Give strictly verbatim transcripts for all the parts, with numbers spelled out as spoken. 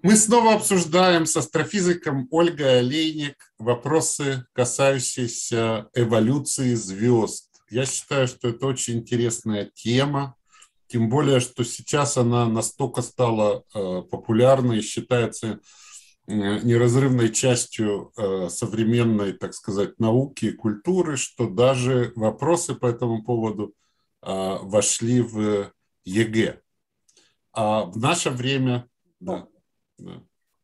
Мы снова обсуждаем с астрофизиком Ольгой Олейник вопросы, касающиеся эволюции звезд. Я считаю, что это очень интересная тема, тем более, что сейчас она настолько стала э, популярной и считается э, неразрывной частью э, современной, так сказать, науки и культуры, что даже вопросы по этому поводу э, вошли в ЕГЭ. А в наше время... Да. Да.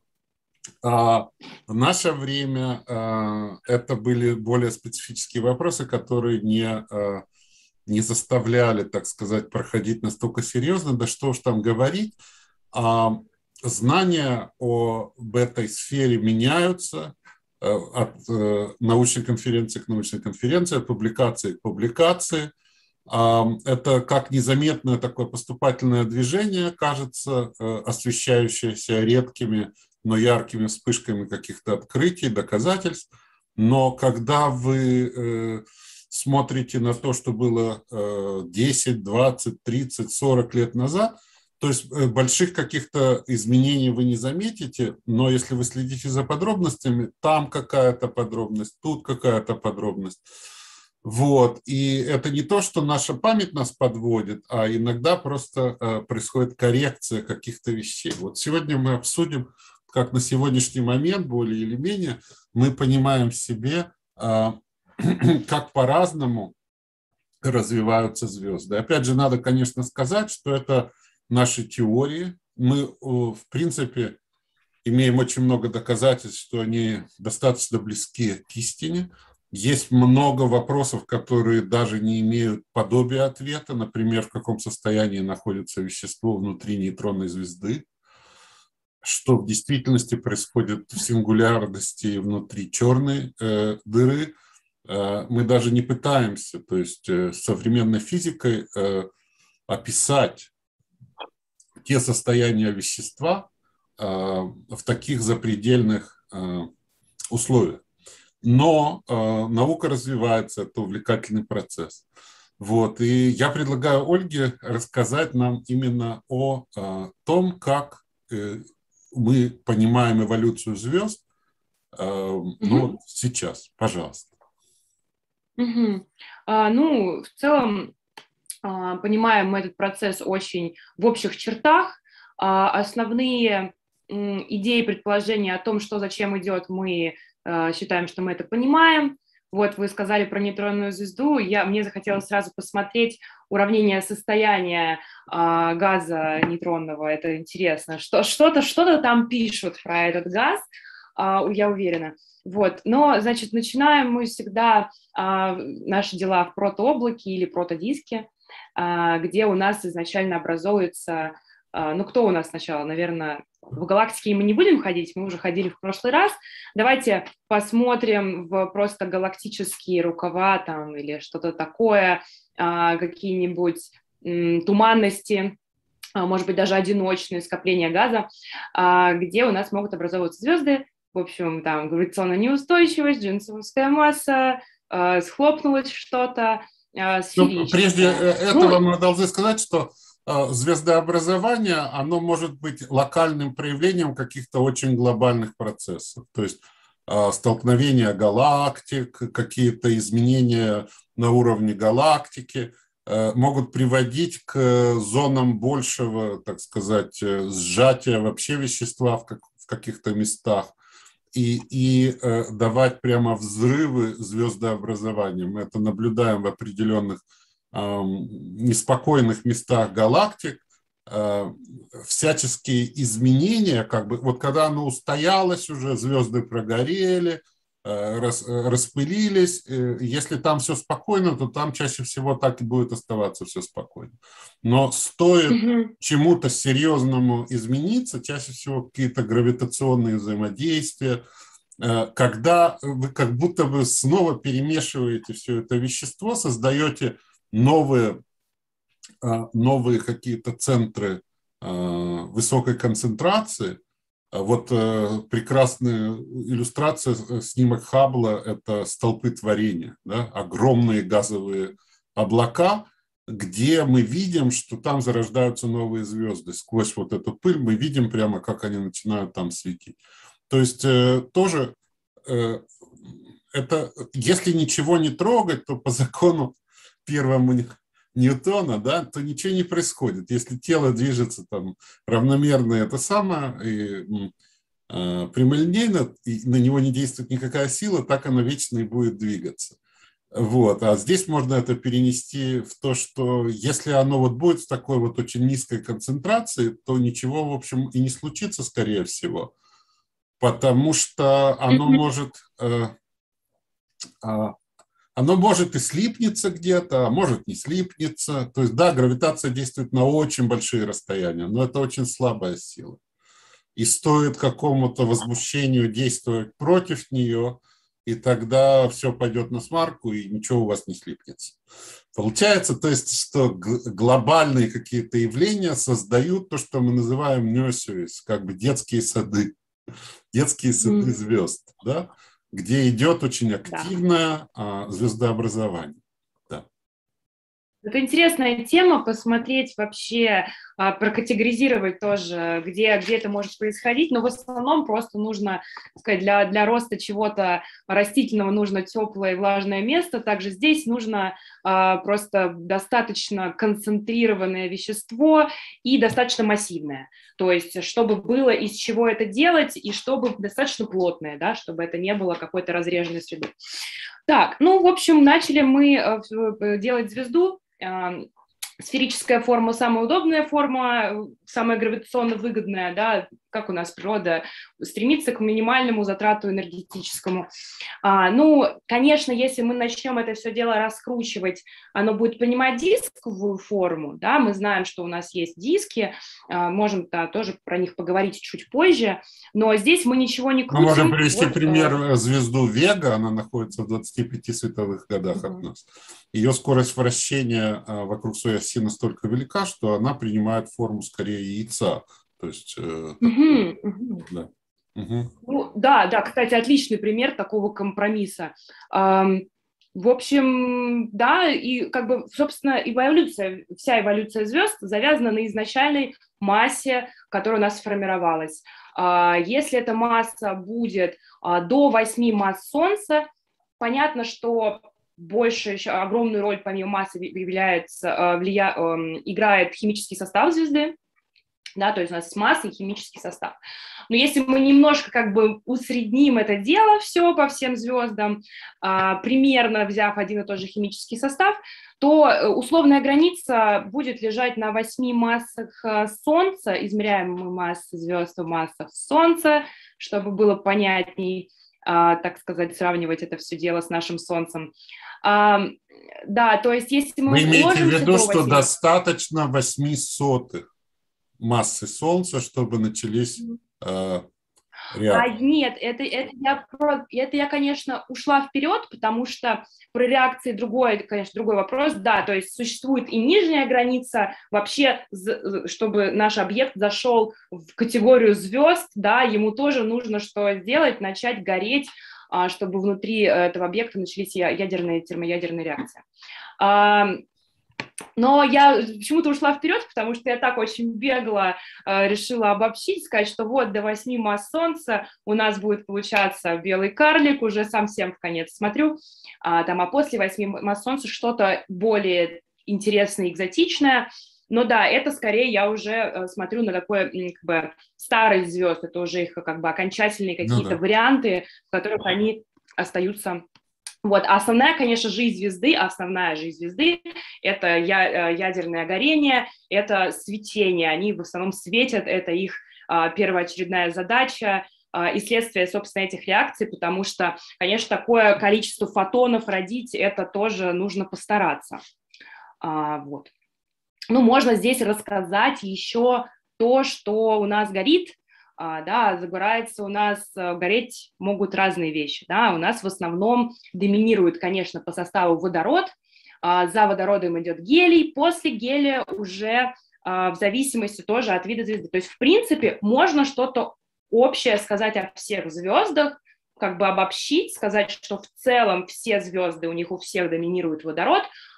А в наше время а, это были более специфические вопросы, которые не, а, не заставляли, так сказать, проходить настолько серьезно. Да что уж там говорить. А, знания об этой сфере меняются а, от а, научной конференции к научной конференции, от публикации к публикации. Это как незаметное такое поступательное движение, кажется, освещающееся редкими, но яркими вспышками каких-то открытий, доказательств. Но когда вы смотрите на то, что было десять, двадцать, тридцать, сорок лет назад, то есть больших каких-то изменений вы не заметите, но если вы следите за подробностями, там какая-то подробность, тут какая-то подробность. Вот. И это не то, что наша память нас подводит, а иногда просто э, происходит коррекция каких-то вещей. Вот сегодня мы обсудим, как на сегодняшний момент, более или менее, мы понимаем в себе, э, как по-разному развиваются звезды. Опять же, надо, конечно, сказать, что это наши теории. Мы, э, в принципе, имеем очень много доказательств, что они достаточно близки к истине. Есть много вопросов, которые даже не имеют подобия ответа. Например, в каком состоянии находится вещество внутри нейтронной звезды, что в действительности происходит в сингулярности внутри черной э, дыры. Э, мы даже не пытаемся, то есть э, современной физикой э, описать те состояния вещества э, в таких запредельных э, условиях. Но э, наука развивается, это увлекательный процесс. Вот. И я предлагаю Ольге рассказать нам именно о э, том, как э, мы понимаем эволюцию звезд э, угу. ну, сейчас. Пожалуйста. Угу. А, ну, в целом, а, понимаем мы этот процесс очень в общих чертах. А, основные м, идеи, предположения о том, что зачем идет, мы считаем, что мы это понимаем. Вот вы сказали про нейтронную звезду. Я, мне захотелось сразу посмотреть уравнение состояния а, газа нейтронного. Это интересно. Что, что-то, что-то там пишут про этот газ, а, я уверена. Вот. Но, значит, начинаем мы всегда а, наши дела в протооблаке или протодиске, а, где у нас изначально образуется... Ну, кто у нас сначала? Наверное, в галактике мы не будем ходить, мы уже ходили в прошлый раз. Давайте посмотрим в просто галактические рукава там или что-то такое, какие-нибудь туманности, может быть, даже одиночные скопления газа, где у нас могут образовываться звезды. В общем, там гравитационная неустойчивость, джинсовская масса, схлопнулось что-то, сферическое. Ну, прежде этого ну, мы должны сказать, что звездообразование, оно может быть локальным проявлением каких-то очень глобальных процессов. То есть столкновения галактик, какие-то изменения на уровне галактики могут приводить к зонам большего, так сказать, сжатия вообще вещества в, как, в каких-то местах и, и давать прямо взрывы звездообразования. Мы это наблюдаем в определенных неспокойных местах галактик, всяческие изменения, как бы, вот когда оно устоялось уже, звезды прогорели, рас, распылились, если там все спокойно, то там чаще всего так и будет оставаться все спокойно. Но стоит mm-hmm. чему-то серьезному измениться, чаще всего какие-то гравитационные взаимодействия, когда вы как будто бы снова перемешиваете все это вещество, создаете новые, новые какие-то центры высокой концентрации. Вот прекрасная иллюстрация, снимок Хаббла – это столпы творения, да? Огромные газовые облака, где мы видим, что там зарождаются новые звезды. Сквозь вот эту пыль мы видим прямо, как они начинают там светить. То есть э, тоже э, это, если ничего не трогать, то по закону первому Ньютона, да, то ничего не происходит. Если тело движется там равномерно, это самое, и, э, прямолинейно, и на него не действует никакая сила, так оно вечно и будет двигаться. Вот. А здесь можно это перенести в то, что если оно вот будет в такой вот очень низкой концентрации, то ничего, в общем, и не случится, скорее всего, потому что оно может... Э, э, Оно может и слипнется где-то, а может не слипнется. То есть, да, гравитация действует на очень большие расстояния, но это очень слабая сила. И стоит какому-то возмущению действовать против нее, и тогда все пойдет на смарку, и ничего у вас не слипнется. Получается, то есть, что глобальные какие-то явления создают то, что мы называем нёсюис, как бы детские сады, детские сады звезд, да? Где идет очень активное да. звездообразование. Да. Это интересная тема, посмотреть вообще, прокатегоризировать тоже, где, где это может происходить, но в основном просто нужно, сказать, для, для роста чего-то растительного нужно теплое и влажное место, также здесь нужно а, просто достаточно концентрированное вещество и достаточно массивное, то есть чтобы было из чего это делать и чтобы достаточно плотное, да, чтобы это не было какой-то разреженной среды. Так, ну, в общем, начали мы делать звезду. Сферическая форма самая удобная форма, самая гравитационно выгодная, да, как у нас природа стремится к минимальному затрату энергетическому. А, ну, конечно, если мы начнем это все дело раскручивать, оно будет принимать дисковую форму, да, мы знаем, что у нас есть диски, а, можем да, тоже про них поговорить чуть позже, но здесь мы ничего не крутим. Мы можем привести вот, пример а... звезду Вега, она находится в двадцати пяти световых годах uh-huh. от нас. Ее скорость вращения вокруг своей оси настолько велика, что она принимает форму скорее яйца. То есть, uh-huh. Uh-huh. Да. Uh-huh. Ну, да, да, кстати, отличный пример такого компромисса. В общем, да, и как бы, собственно, эволюция, вся эволюция звезд завязана на изначальной массе, которая у нас сформировалась. Если эта масса будет до восьми масс Солнца, понятно, что больше, еще огромную роль помимо массы является, влия... играет химический состав звезды. Да, то есть у нас масса и химический состав. Но если мы немножко как бы усредним это дело все по всем звездам, а, примерно взяв один и тот же химический состав, то условная граница будет лежать на восьми массах Солнца, измеряемой массы звезд в массах Солнца, чтобы было понятней, а, так сказать, сравнивать это все дело с нашим Солнцем. А, да, то есть если мы Вы имеете в виду, что достаточно восьми сотых массы Солнца, чтобы начались э, реакции? А, нет, это, это, я, это я, конечно, ушла вперед, потому что про реакции другой, конечно, другой вопрос. Да, то есть существует и нижняя граница вообще, чтобы наш объект зашел в категорию звезд, да, ему тоже нужно что сделать, начать гореть, чтобы внутри этого объекта начались ядерные, термоядерные реакции. Но я почему-то ушла вперед, потому что я так очень бегло э, решила обобщить, сказать, что вот до восьми масс Солнца у нас будет получаться белый карлик, уже совсем в конец смотрю, а, там, а после восьми масс Солнца что-то более интересное, экзотичное. Но да, это скорее я уже э, смотрю на такое как бы старые звезды, это уже их как бы окончательные какие-то ну, да. варианты, в которых они остаются. Вот, а основная, конечно, жизнь звезды, основная жизнь звезды – это ядерное горение, это светение, они в основном светят, это их а, первоочередная задача а, и следствие, собственно, этих реакций, потому что, конечно, такое количество фотонов родить, это тоже нужно постараться. А, вот. Ну, можно здесь рассказать еще то, что у нас горит. А, да, загорается у нас, гореть могут разные вещи, да, у нас в основном доминирует, конечно, по составу водород, а, за водородом идет гелий, после гелия уже а, в зависимости тоже от вида звезды, то есть, в принципе, можно что-то общее сказать о всех звездах, как бы обобщить, сказать, что в целом все звезды, у них у всех доминирует водород,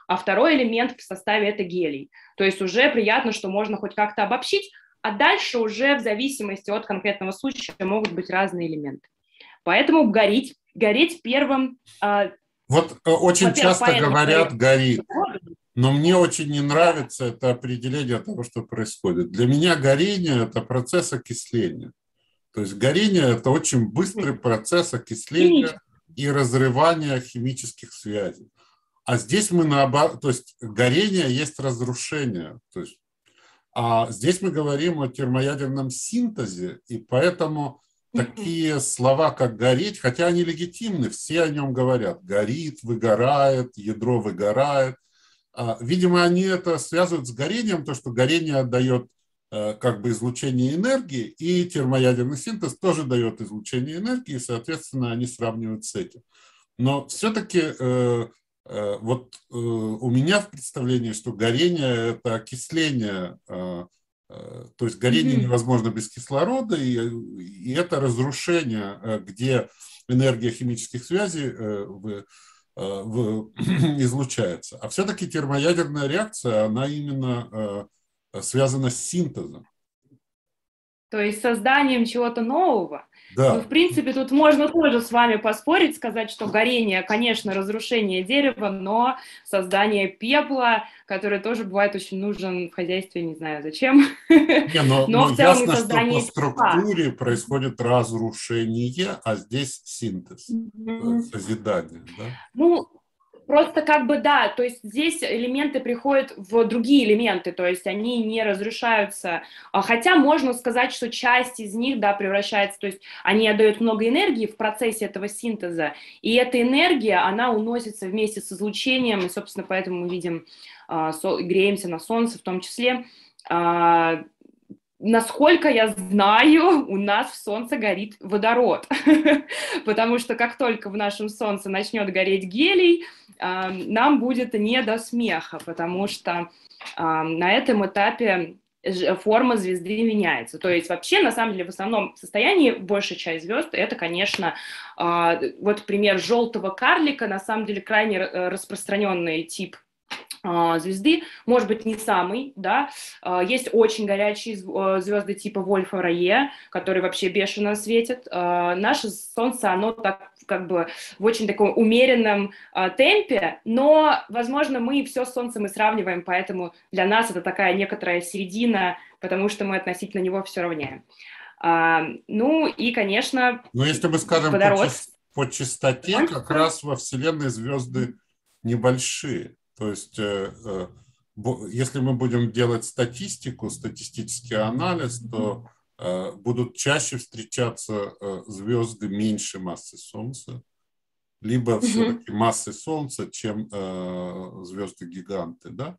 а второй элемент в составе – это гелий. То есть уже приятно, что можно хоть как-то обобщить, а дальше уже в зависимости от конкретного случая могут быть разные элементы. Поэтому гореть, гореть первым… Вот очень часто говорят «горит», но мне очень не нравится это определение того, что происходит. Для меня горение – это процесс окисления. То есть горение – это очень быстрый процесс окисления и разрывания химических связей. А здесь мы наоборот, то есть горение есть разрушение. То есть, а здесь мы говорим о термоядерном синтезе, и поэтому такие слова, как «гореть», хотя они легитимны, все о нем говорят. Горит, выгорает, ядро выгорает. Видимо, они это связывают с горением, то, что горение отдает как бы излучение энергии, и термоядерный синтез тоже дает излучение энергии, и, соответственно, они сравнивают с этим. Но все-таки э, э, вот э, у меня в представлении, что горение – это окисление, э, э, то есть горение mm-hmm. невозможно без кислорода, и, и это разрушение, где энергия химических связей э, в, в, излучается. А все-таки термоядерная реакция, она именно э, связана с синтезом. То есть созданием чего-то нового. Да. Ну, в принципе, тут можно тоже с вами поспорить, сказать, что горение, конечно, разрушение дерева, но создание пепла, который тоже бывает очень нужен в хозяйстве, не знаю зачем. Не, но, но, но в целом ясно, что по структуре пепла. происходит разрушение, а здесь синтез, mm-hmm. созидание. Да? Ну, просто как бы да, то есть здесь элементы приходят в другие элементы, то есть они не разрушаются, хотя можно сказать, что часть из них, да, превращается, то есть они отдают много энергии в процессе этого синтеза, и эта энергия, она уносится вместе с излучением, и, собственно, поэтому мы видим, греемся на солнце в том числе. Насколько я знаю, у нас в Солнце горит водород, потому что как только в нашем Солнце начнет гореть гелий, нам будет не до смеха, потому что на этом этапе форма звезды меняется. То есть вообще, на самом деле, в основном состоянии большая часть звезд, это, конечно, вот пример желтого карлика, на самом деле крайне распространенный тип звезды, может быть, не самый, да, есть очень горячие звезды типа Вольфа-Рае, которые вообще бешено светят. Наше Солнце, оно так как бы в очень таком умеренном темпе, но, возможно, мы все с Солнцем и сравниваем, поэтому для нас это такая некоторая середина, потому что мы относительно него все равняем. Ну и, конечно, но если мы скажем водород... по, по частоте, Он... как раз во Вселенной звезды небольшие. То есть, если мы будем делать статистику, статистический анализ, то будут чаще встречаться звезды меньше массы Солнца, либо все-таки массы Солнца, чем звезды-гиганты, да?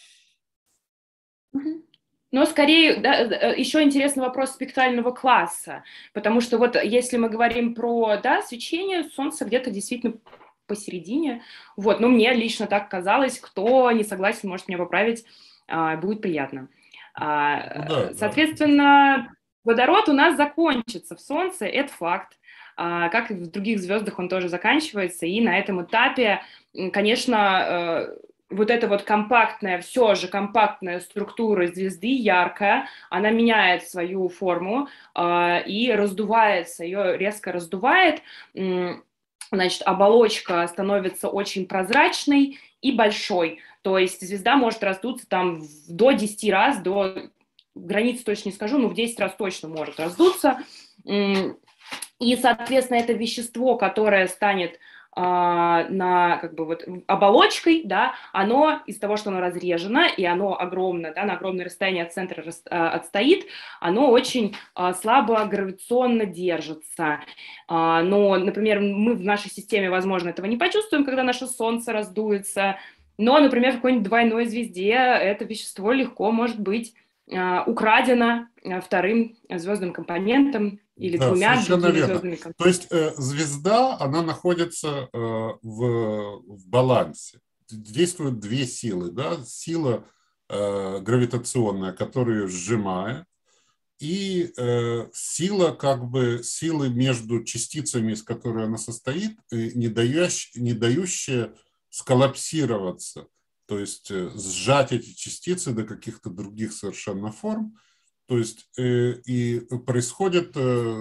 Но скорее, да, еще интересный вопрос спектрального класса, потому что вот если мы говорим про, да, свечение, Солнце где-то действительно посередине. Вот, но мне лично так казалось. Кто не согласен, может меня поправить, будет приятно. Да, соответственно, да. Водород у нас закончится в Солнце, это факт. Как и в других звездах он тоже заканчивается, и на этом этапе, конечно, вот эта вот компактная, все же компактная структура звезды, яркая, она меняет свою форму и раздувается, ее резко раздувает. Значит, оболочка становится очень прозрачной и большой. То есть звезда может раздуться там до десяти раз, до границ точно не скажу, но в десять раз точно может раздуться. И, соответственно, это вещество, которое станет а, на, как бы, вот, оболочкой, да, оно из того, что оно разрежено, и оно огромно, да, на огромное расстояние от центра рас, а, отстоит, оно очень а, слабо гравитационно держится. А, но, например, мы в нашей системе, возможно, этого не почувствуем, когда наше Солнце раздуется, но, например, в какой-нибудь двойной звезде это вещество легко может быть а, украдено а, вторым звездным компонентом, или да, двумя другими верно. звездами. То есть э, звезда, она находится э, в, в балансе. Действуют две силы. Да? Сила э, гравитационная, которая ее сжимает, и э, сила, как бы, силы между частицами, из которой она состоит, не дающая, не дающая сколлапсироваться то есть сжать эти частицы до каких-то других совершенно форм, то есть и происходит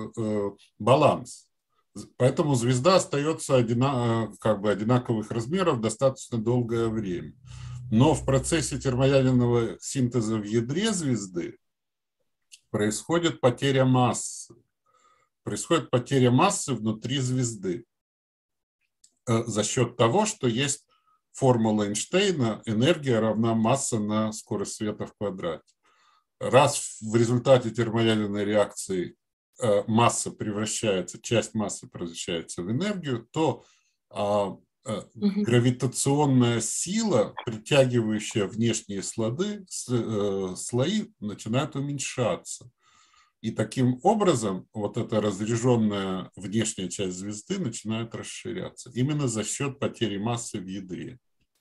баланс. Поэтому звезда остается одина, как бы одинаковых размеров достаточно долгое время. Но в процессе термоядерного синтеза в ядре звезды происходит потеря массы. Происходит потеря массы внутри звезды за счет того, что есть формула Эйнштейна: энергия равна масса на скорость света в квадрате. Раз в результате термоядерной реакции масса превращается, часть массы превращается в энергию, то гравитационная сила, притягивающая внешние слои, слои, начинает уменьшаться. И таким образом вот эта разряженная внешняя часть звезды начинает расширяться. Именно за счет потери массы в ядре.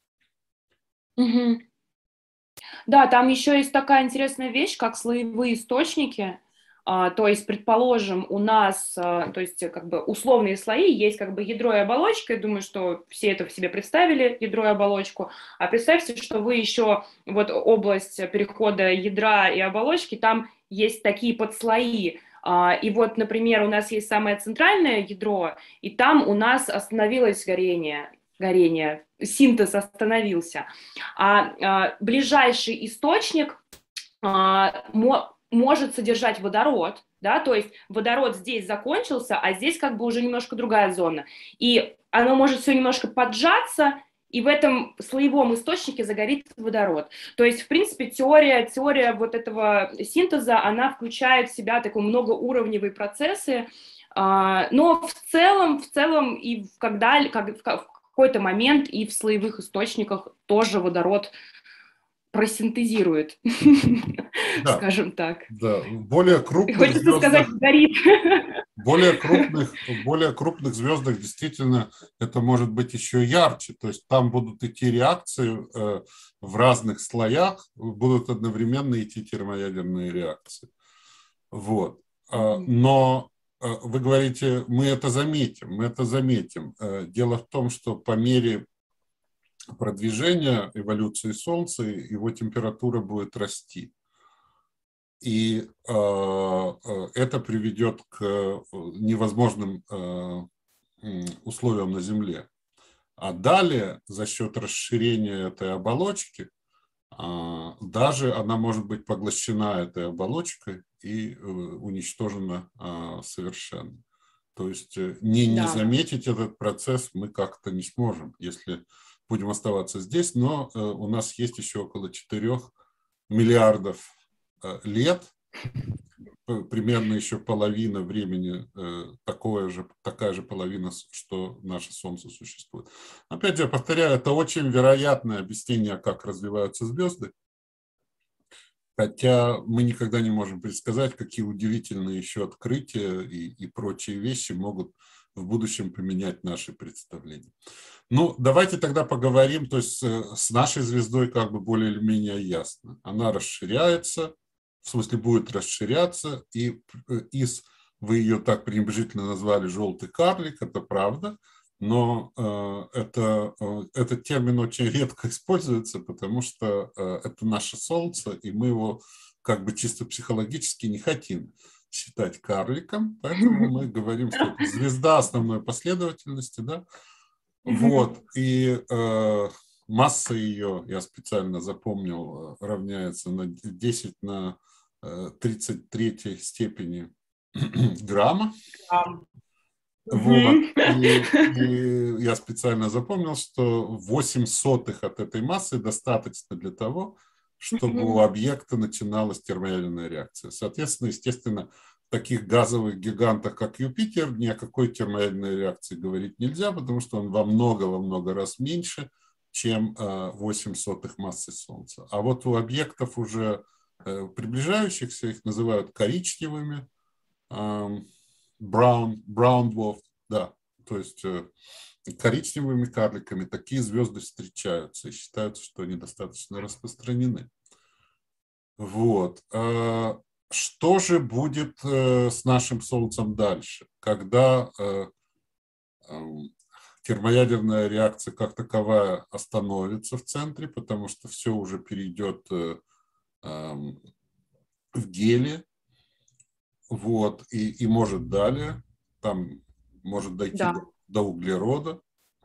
Угу. Да, там еще есть такая интересная вещь, как слоевые источники. А, то есть, предположим, у нас, а, то есть, как бы условные слои, есть как бы ядро и оболочка. Я думаю, что все это в себе представили, ядро и оболочку. А представьте, что вы еще, вот область перехода ядра и оболочки, там есть такие подслои. А, и вот, например, у нас есть самое центральное ядро, и там у нас остановилось горение. горение, синтез остановился. А, а ближайший источник а, мо, может содержать водород, да, то есть водород здесь закончился, а здесь как бы уже немножко другая зона. И оно может все немножко поджаться, и в этом слоевом источнике загорится водород. То есть, в принципе, теория, теория вот этого синтеза, она включает в себя такие многоуровневые процессы, а, но в целом, в целом и когда, как, в какой-то момент и в слоевых источниках тоже водород просинтезирует, да, скажем так. Да, более крупных Хочется звездах, сказать, горит. более крупных, более крупных звездах действительно это может быть еще ярче. То есть там будут идти реакции э, в разных слоях, будут одновременно идти термоядерные реакции. Вот. Mm-hmm. Но вы говорите, мы это заметим, мы это заметим. Дело в том, что по мере продвижения эволюции Солнца его температура будет расти. И это приведет к невозможным условиям на Земле. А далее, за счет расширения этой оболочки, даже она может быть поглощена этой оболочкой и уничтожена совершенно. То есть не, не да. заметить этот процесс мы как-то не сможем, если будем оставаться здесь, но у нас есть еще около четырёх миллиардов лет, примерно еще половина времени, такое же, такая же половина, что наше Солнце существует. Опять же, повторяю, это очень вероятное объяснение, как развиваются звезды, хотя мы никогда не можем предсказать, какие удивительные еще открытия и, и прочие вещи могут в будущем поменять наши представления. Ну, давайте тогда поговорим, то есть с нашей звездой как бы более или менее ясно. Она расширяется, в смысле будет расширяться, и из, вы ее так пренебрежительно назвали желтый карлик, это правда, но э, это, э, этот термин очень редко используется, потому что э, это наше Солнце, и мы его как бы чисто психологически не хотим считать карликом, поэтому мы говорим, что это звезда основной последовательности, да, вот, и э, масса ее, я специально запомнил, равняется на десять на тридцать третьей степени грамма. Вот. И, и я специально запомнил, что восемь сотых от этой массы достаточно для того, чтобы у объекта начиналась термоядерная реакция. Соответственно, естественно, в таких газовых гигантах, как Юпитер, ни о какой термоядерной реакции говорить нельзя, потому что он во много-во много раз меньше, чем восемь сотых массы Солнца. А вот у объектов уже приближающихся, их называют коричневыми, brown, brown dwarf, да, то есть коричневыми карликами такие звезды встречаются и считаются, что они достаточно распространены. Вот. Что же будет с нашим Солнцем дальше, когда термоядерная реакция как таковая остановится в центре, потому что все уже перейдет в гелий, вот, и, и может далее, там может дойти Да. до, до углерода,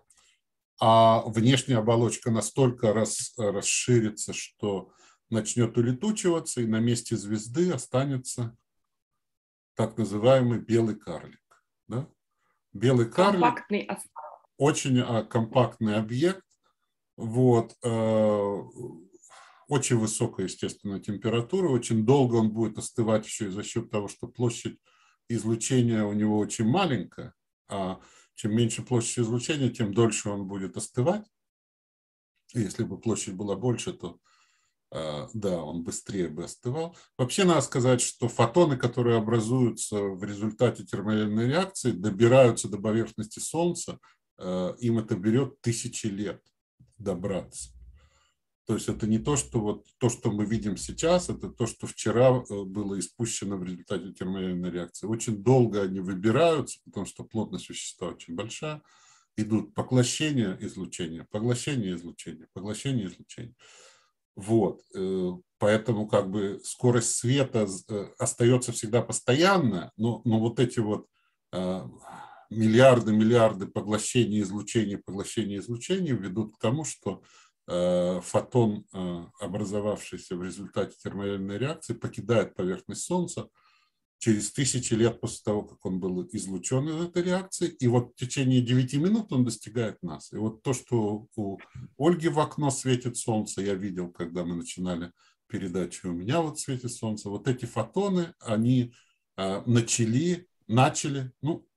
а внешняя оболочка настолько рас, расширится, что начнет улетучиваться, и на месте звезды останется так называемый белый карлик. Да? Белый карлик Компактный – очень а, компактный объект, вот, э, очень высокая, естественно, температура, очень долго он будет остывать еще и за счет того, что площадь излучения у него очень маленькая, а чем меньше площадь излучения, тем дольше он будет остывать. Если бы площадь была больше, то да, он быстрее бы остывал. Вообще надо сказать, что фотоны, которые образуются в результате термоядерной реакции, добираются до поверхности Солнца, им это берет тысячи лет добраться. То есть это не то, что вот то, что мы видим сейчас, это то, что вчера было испущено в результате термоядерной реакции. Очень долго они выбираются, потому что плотность вещества очень большая. Идут поглощение излучения, поглощение излучения, поглощение излучения. Вот. Поэтому как бы скорость света остается всегда постоянная, но, но вот эти вот миллиарды, миллиарды поглощений излучения, поглощения излучения ведут к тому, что фотон, образовавшийся в результате термоядерной реакции, покидает поверхность Солнца через тысячи лет после того, как он был излучен из этой реакции. И вот в течение девяти минут он достигает нас. И вот то, что у Ольги в окно светит солнце, я видел, когда мы начинали передачу, у меня вот светит солнце. Вот эти фотоны, они начали, начали, ну,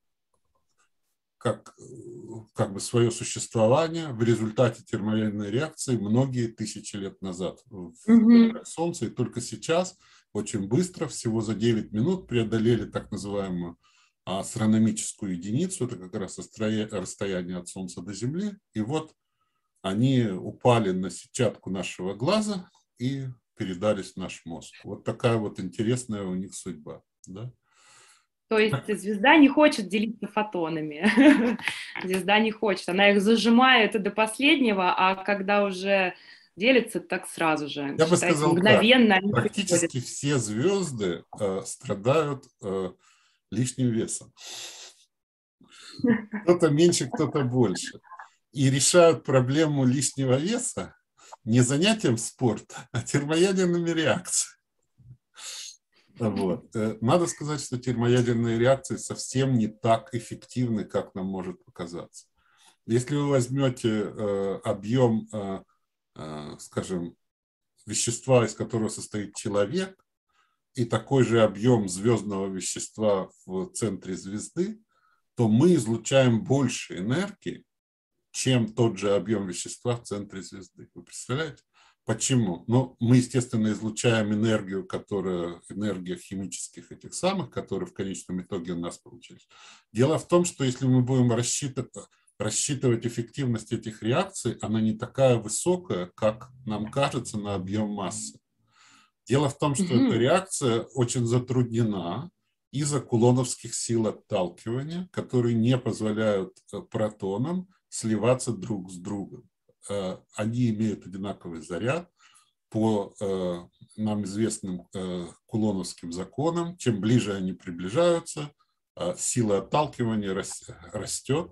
как, как бы свое существование в результате термоядерной реакции многие тысячи лет назад в Угу. Солнце. И только сейчас очень быстро, всего за девять минут, преодолели так называемую астрономическую единицу. Это как раз расстояние от Солнца до Земли. И вот они упали на сетчатку нашего глаза и передались в наш мозг. Вот такая вот интересная у них судьба. Да? То есть звезда не хочет делиться фотонами. Звезда не хочет. Она их зажимает до последнего, а когда уже делится, так сразу же. Я бы Считайте, сказал мгновенно так. они Практически приходят. все звезды э, страдают э, лишним весом. Кто-то меньше, кто-то больше. И решают проблему лишнего веса не занятием спорта, а термоядерными реакциями. Вот. Надо сказать, что термоядерные реакции совсем не так эффективны, как нам может показаться. Если вы возьмете э, объем, э, э, скажем, вещества, из которого состоит человек, и такой же объем звездного вещества в центре звезды, то мы излучаем больше энергии, чем тот же объем вещества в центре звезды. Вы представляете? Почему? Ну, мы, естественно, излучаем энергию, которая, энергия химических этих самых, которые в конечном итоге у нас получились. Дело в том, что если мы будем рассчитывать, рассчитывать эффективность этих реакций, она не такая высокая, как нам кажется, на объем массы. Дело в том, что эта реакция очень затруднена из-за кулоновских сил отталкивания, которые не позволяют протонам сливаться друг с другом. Они имеют одинаковый заряд по нам известным кулоновским законам. Чем ближе они приближаются, сила отталкивания растет.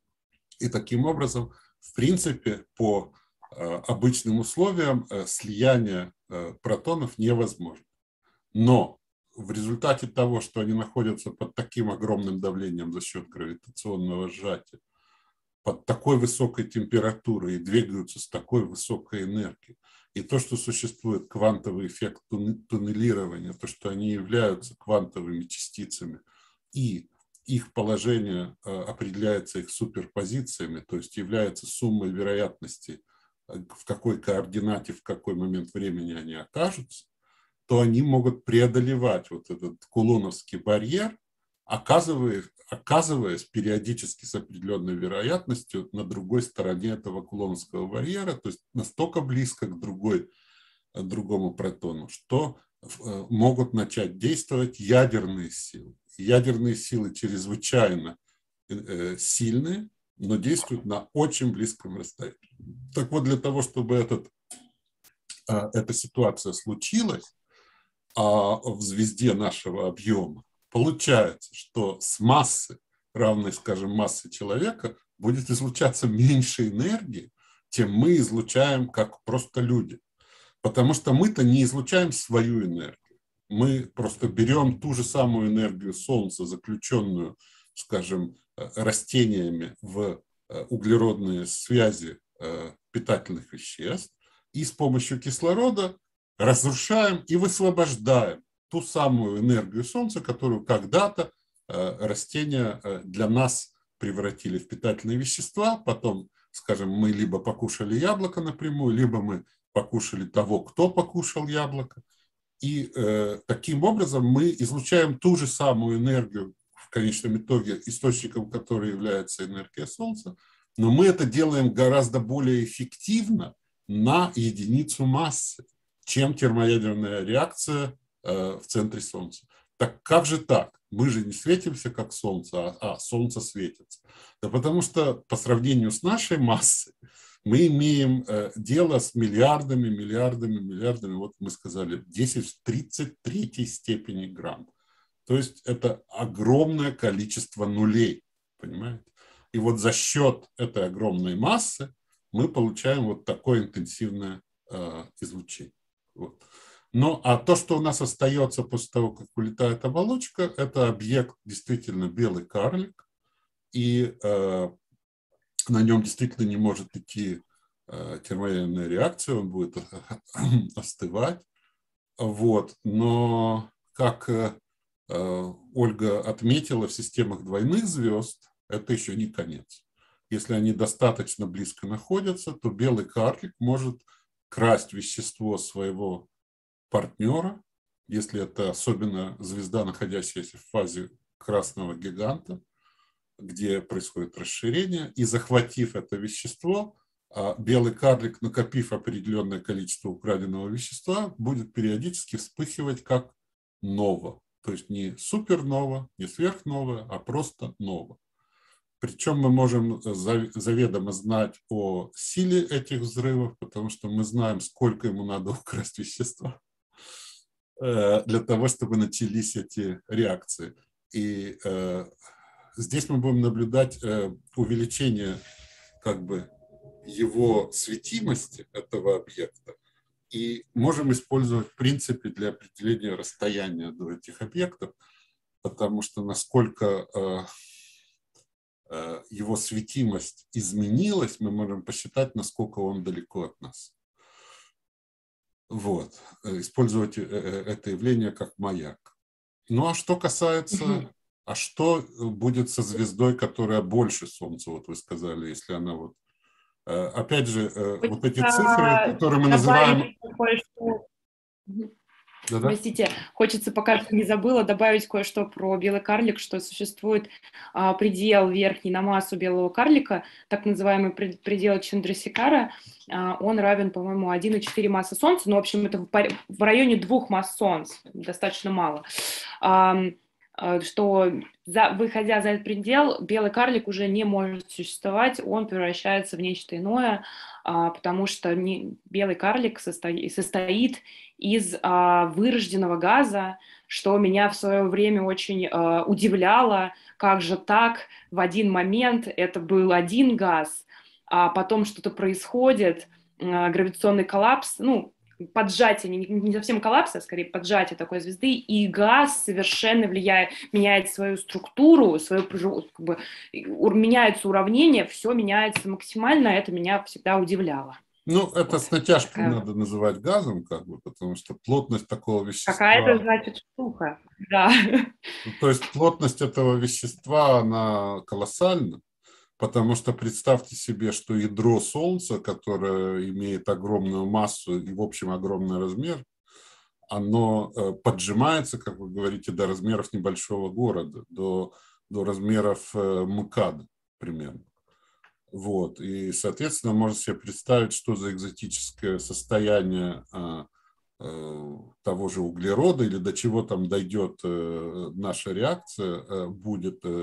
И таким образом, в принципе, по обычным условиям слияние протонов невозможно. Но в результате того, что они находятся под таким огромным давлением за счет гравитационного сжатия, под такой высокой температурой и двигаются с такой высокой энергией, и то, что существует квантовый эффект туннелирования, то, что они являются квантовыми частицами, и их положение определяется их суперпозициями, то есть является суммой вероятностей, в какой координате, в какой момент времени они окажутся, то они могут преодолевать вот этот кулоновский барьер, оказываясь, оказываясь периодически с определенной вероятностью на другой стороне этого кулоновского барьера, то есть настолько близко к другой, к другому протону, что могут начать действовать ядерные силы. Ядерные силы чрезвычайно сильные, но действует на очень близком расстоянии. Так вот, для того, чтобы этот, эта ситуация случилась в звезде нашего объема, получается, что с массы, равной, скажем, массе человека, будет излучаться меньше энергии, чем мы излучаем как просто люди. Потому что мы-то не излучаем свою энергию. Мы просто берем ту же самую энергию Солнца, заключенную, скажем, растениями в углеродные связи питательных веществ, и с помощью кислорода разрушаем и высвобождаем ту самую энергию Солнца, которую когда-то растения для нас превратили в питательные вещества. Потом, скажем, мы либо покушали яблоко напрямую, либо мы покушали того, кто покушал яблоко. И э, таким образом мы излучаем ту же самую энергию, в конечном итоге источником которой является энергия Солнца, но мы это делаем гораздо более эффективно на единицу массы, чем термоядерная реакция э, в центре Солнца. Так как же так? Мы же не светимся, как Солнце, а, а Солнце светится. Да потому что по сравнению с нашей массой мы имеем э, дело с миллиардами, миллиардами, миллиардами, вот мы сказали, десять в тридцать третьей степени грамм. То есть это огромное количество нулей, понимаете? И вот за счет этой огромной массы мы получаем вот такое интенсивное э, излучение. Вот. Ну, а то, что у нас остается после того, как улетает оболочка, это объект действительно белый карлик, и э, на нем действительно не может идти э, термоядерная реакция, он будет остывать. Вот. Но, как э, Ольга отметила, в системах двойных звезд это еще не конец. Если они достаточно близко находятся, то белый карлик может красть вещество своего партнера, если это особенно звезда, находящаяся в фазе красного гиганта, где происходит расширение, и захватив это вещество, белый карлик, накопив определенное количество украденного вещества, будет периодически вспыхивать как нова. То есть не супернова, не сверхнова, а просто нова. Причем мы можем заведомо знать о силе этих взрывов, потому что мы знаем, сколько ему надо украсть вещества для того, чтобы начались эти реакции. И э, здесь мы будем наблюдать э, увеличение как бы его светимости, этого объекта, и можем использовать в принципе для определения расстояния до этих объектов, потому что насколько э, э, его светимость изменилась, мы можем посчитать, насколько он далеко от нас. Вот. Использовать это явление как маяк. Ну, а что касается... Угу. А что будет со звездой, которая больше Солнца, вот вы сказали, если она вот... Опять же, Хочется вот эти цифры, которые мы называем... Да-да. Простите, хочется, пока не забыла, добавить кое-что про белый карлик, что существует а, предел верхний на массу белого карлика, так называемый предел Чандрасекара, а, он равен, по-моему, один и четыре массы Солнца, ну, в общем, это в, в районе двух масс Солнца, достаточно мало. А, что, за, выходя за этот предел, белый карлик уже не может существовать, он превращается в нечто иное, а, потому что не, белый карлик состоит, состоит из а, вырожденного газа, что меня в свое время очень а, удивляло, как же так, в один момент это был один газ, а потом что-то происходит, а, гравитационный коллапс, ну, поджатие, не, не совсем коллапс, а скорее поджатие такой звезды, и газ совершенно влияет, меняет свою структуру, свою, как бы, меняется уравнение, все меняется максимально, это меня всегда удивляло. Ну, это вот, с натяжкой такая... надо называть газом, как бы, потому что плотность такого вещества... Какая-то, значит, штука, да. Ну, то есть плотность этого вещества, она колоссальна, потому что представьте себе, что ядро Солнца, которое имеет огромную массу и, в общем, огромный размер, оно поджимается, как вы говорите, до размеров небольшого города, до, до размеров МКАДа примерно. Вот. И, соответственно, можно себе представить, что за экзотическое состояние а, а, того же углерода или до чего там дойдет а, наша реакция, а, будет, а,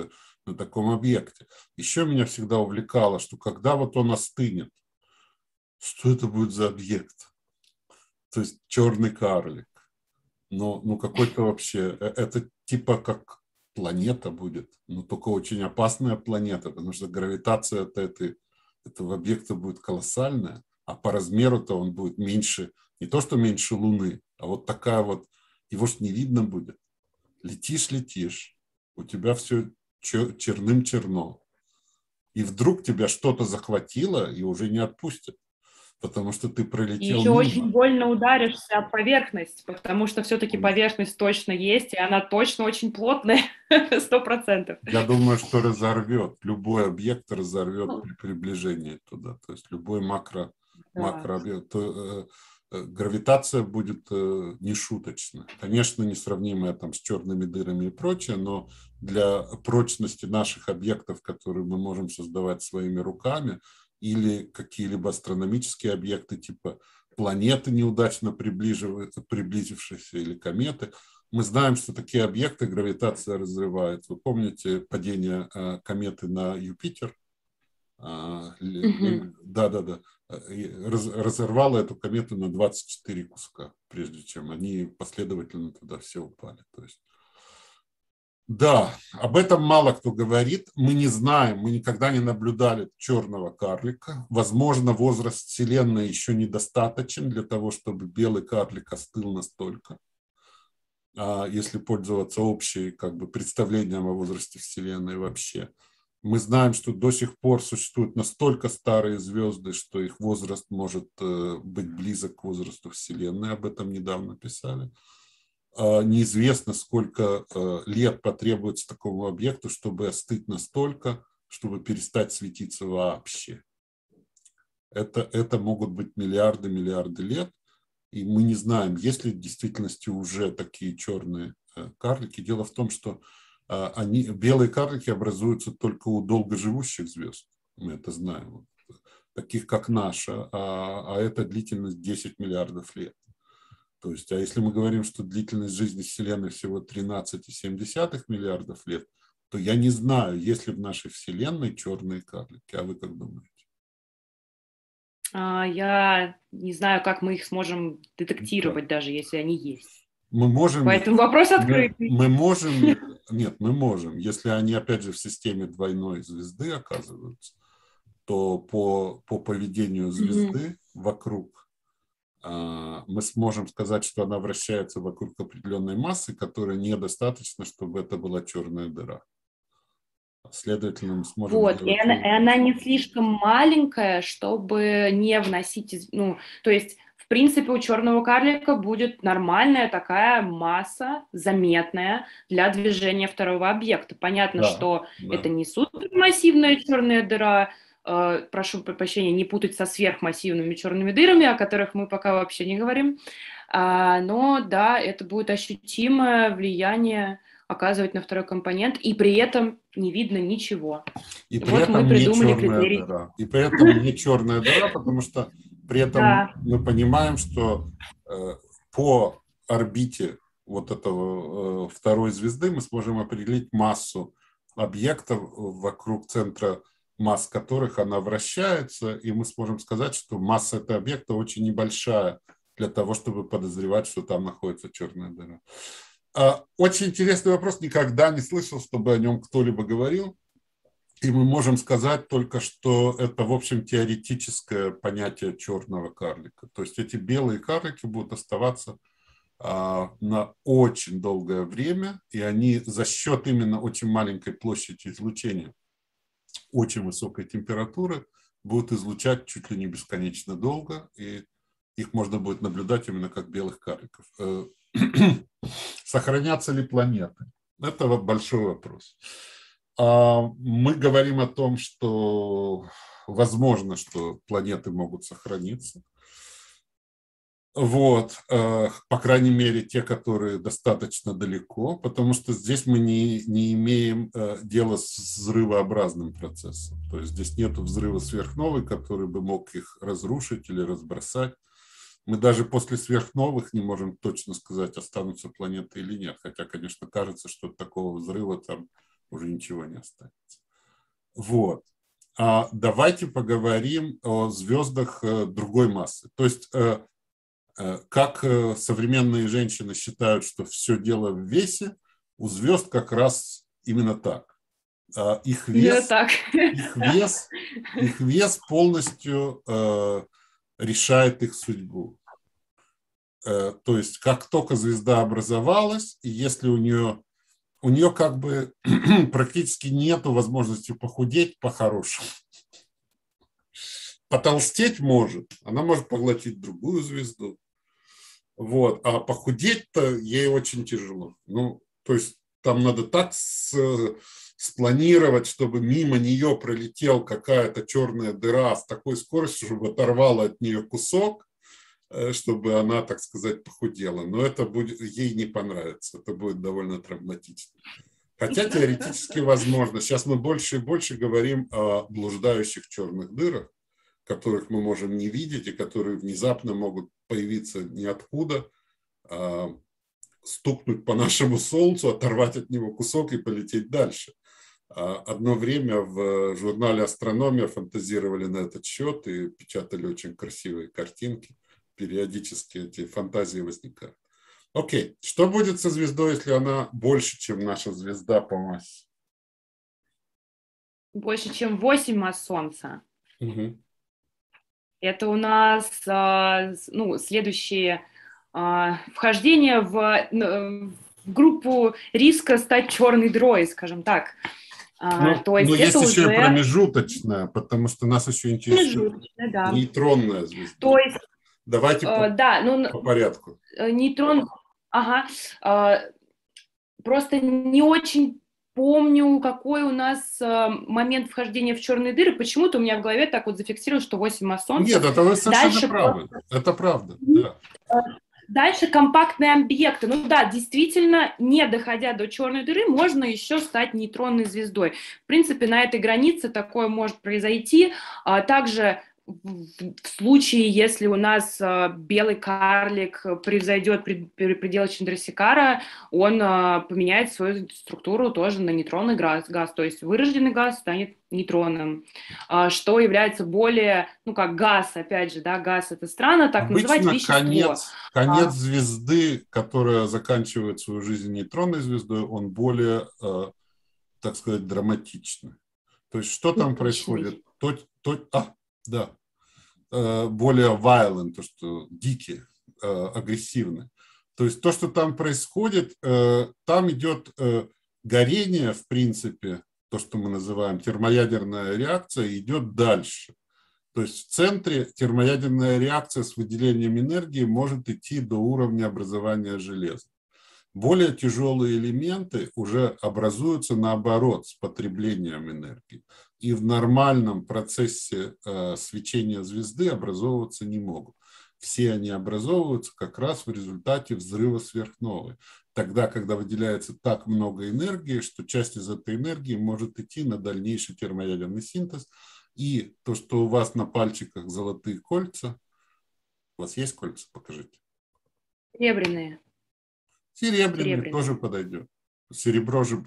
на таком объекте. Еще меня всегда увлекало, что когда вот он остынет, что это будет за объект? То есть черный карлик. Ну, ну какой-то вообще, это типа как планета будет, но только очень опасная планета, потому что гравитация от этой, этого объекта будет колоссальная, а по размеру-то он будет меньше, не то что меньше Луны, а вот такая вот, его ж не видно будет. Летишь, летишь, у тебя все черным-черно. И вдруг тебя что-то захватило и уже не отпустит, потому что ты И пролетел еще очень мимо. больно ударишься об поверхность, потому что все-таки поверхность точно есть, и она точно очень плотная, сто процентов. Я думаю, что разорвет, любой объект разорвет при приближении туда. То есть любой макро, Да. макрообъект. То, э, гравитация будет э, нешуточна. Конечно, несравнимая там с черными дырами и прочее, но для прочности наших объектов, которые мы можем создавать своими руками, или какие-либо астрономические объекты типа планеты, неудачно приблизившиеся, или кометы, мы знаем, что такие объекты гравитация разрывает. Вы помните падение э, кометы на Юпитер? Да, да, да. Раз, разорвало эту комету на двадцать четыре куска, прежде чем они последовательно туда все упали. То есть, да, об этом мало кто говорит. Мы не знаем, мы никогда не наблюдали черного карлика. Возможно, возраст Вселенной еще недостаточен для того, чтобы белый карлик остыл настолько. Если пользоваться общим как бы, представлением о возрасте Вселенной вообще. Мы знаем, что до сих пор существуют настолько старые звезды, что их возраст может быть близок к возрасту Вселенной. Об этом недавно писали. Неизвестно, сколько лет потребуется такому объекту, чтобы остыть настолько, чтобы перестать светиться вообще. Это, это могут быть миллиарды, миллиарды лет. И мы не знаем, есть ли в действительности уже такие черные карлики. Дело в том, что они, белые карлики образуются только у долгоживущих звезд. Мы это знаем. Таких, как наша. А, а это длительность десять миллиардов лет. То есть, а если мы говорим, что длительность жизни Вселенной всего тринадцать целых семь десятых миллиардов лет, то я не знаю, есть ли в нашей Вселенной черные карлики. А вы как думаете? Я не знаю, как мы их сможем детектировать, Да. даже если они есть. Мы можем... Поэтому вопрос открытый. Мы, мы можем... Нет, мы можем. Если они, опять же, в системе двойной звезды оказываются, то по, по поведению звезды mm-hmm. вокруг а, мы сможем сказать, что она вращается вокруг определенной массы, которая недостаточно, чтобы это была черная дыра. Следовательно, мы сможем... Вот, и она, и она не слишком маленькая, чтобы не вносить... Ну, то есть, в принципе, у черного карлика будет нормальная такая масса, заметная для движения второго объекта. Понятно, да, что да. это не супермассивная черная дыра, э, прошу прощения, не путать со сверхмассивными черными дырами, о которых мы пока вообще не говорим. А, но, да, это будет ощутимое влияние оказывать на второй компонент, и при этом не видно ничего. И при вот этом мы придумали не черная критерий. Дыра. И при этом не черная дыра, потому что при этом да. мы понимаем, что э, по орбите вот этого э, второй звезды мы сможем определить массу объектов вокруг центра масс которых она вращается, и мы сможем сказать, что масса этого объекта очень небольшая для того, чтобы подозревать, что там находится черная дыра. Очень интересный вопрос, никогда не слышал, чтобы о нем кто-либо говорил. И мы можем сказать только, что это, в общем, теоретическое понятие черного карлика. То есть эти белые карлики будут оставаться а, на очень долгое время, и они за счет именно очень маленькой площади излучения, очень высокой температуры, будут излучать чуть ли не бесконечно долго, и их можно будет наблюдать именно как белых карликов. Сохранятся ли планеты? Это большой вопрос. Мы говорим о том, что возможно, что планеты могут сохраниться. Вот, по крайней мере, те, которые достаточно далеко, потому что здесь мы не, не имеем дела с взрывообразным процессом. То есть здесь нет взрыва сверхновой, который бы мог их разрушить или разбросать. Мы даже после сверхновых не можем точно сказать, останутся планеты или нет. Хотя, конечно, кажется, что от такого взрыва там уже ничего не останется. Вот. А давайте поговорим о звездах другой массы. То есть, как современные женщины считают, что все дело в весе, у звезд как раз именно так. Их вес, так. их вес, их вес полностью решает их судьбу. То есть, как только звезда образовалась, и если у нее, у нее как бы практически нет возможности похудеть по-хорошему. Потолстеть может, она может поглотить другую звезду. Вот. А похудеть-то ей очень тяжело. Ну, то есть, там надо так с, спланировать, чтобы мимо нее пролетел какая-то черная дыра с такой скоростью, чтобы оторвала от нее кусок, чтобы она, так сказать, похудела. Но это будет, ей не понравится, это будет довольно травматично. Хотя теоретически возможно. Сейчас мы больше и больше говорим о блуждающих черных дырах, которых мы можем не видеть и которые внезапно могут появиться ниоткуда, а стукнуть по нашему Солнцу, оторвать от него кусок и полететь дальше. Одно время в журнале «Астрономия» фантазировали на этот счет и печатали очень красивые картинки. Периодически эти фантазии возникают. Окей, что будет со звездой, если она больше, чем наша звезда по массе? Больше, чем восемь масс Солнца. Угу. Это у нас ну, следующее вхождение в, в группу риска стать черной дырой, скажем так. Но, То есть но это есть уже еще и промежуточная, потому что нас еще интересует да. нейтронная звезда. То есть, давайте э, по, да, ну, по порядку. Нейтрон, ага, э, просто не очень помню, какой у нас э, момент вхождения в черные дыры. Почему-то у меня в голове так вот зафиксировалось, что восемь масс Солнца. Нет, это вы совершенно Дальше правы. просто... Это правда, да. Дальше компактные объекты. Ну да, действительно, не доходя до черной дыры, можно еще стать нейтронной звездой. В принципе, на этой границе такое может произойти. Также в случае, если у нас белый карлик превзойдет пределы Чандрасекара, он поменяет свою структуру тоже на нейтронный газ, газ, то есть вырожденный газ станет нейтронным, что является более, ну как газ, опять же, да, газ это странно так Обычно называть, вещество. Конец, конец а. звезды, которая заканчивает свою жизнь нейтронной звездой, он более, так сказать, драматичный. То есть что там происходит? То, то, а, да, более violent, то, что дикие, агрессивные. То есть то, что там происходит, там идет горение, в принципе, то, что мы называем термоядерная реакция, идет дальше. То есть в центре термоядерная реакция с выделением энергии может идти до уровня образования железа. Более тяжелые элементы уже образуются наоборот с потреблением энергии. И в нормальном процессе э, свечения звезды образовываться не могут. Все они образовываются как раз в результате взрыва сверхновой. Тогда, когда выделяется так много энергии, что часть из этой энергии может идти на дальнейший термоядерный синтез. И то, что у вас на пальчиках золотые кольца, у вас есть кольца? Покажите. Серебряные. Серебряный, Серебряный. тоже подойдет. Серебро же,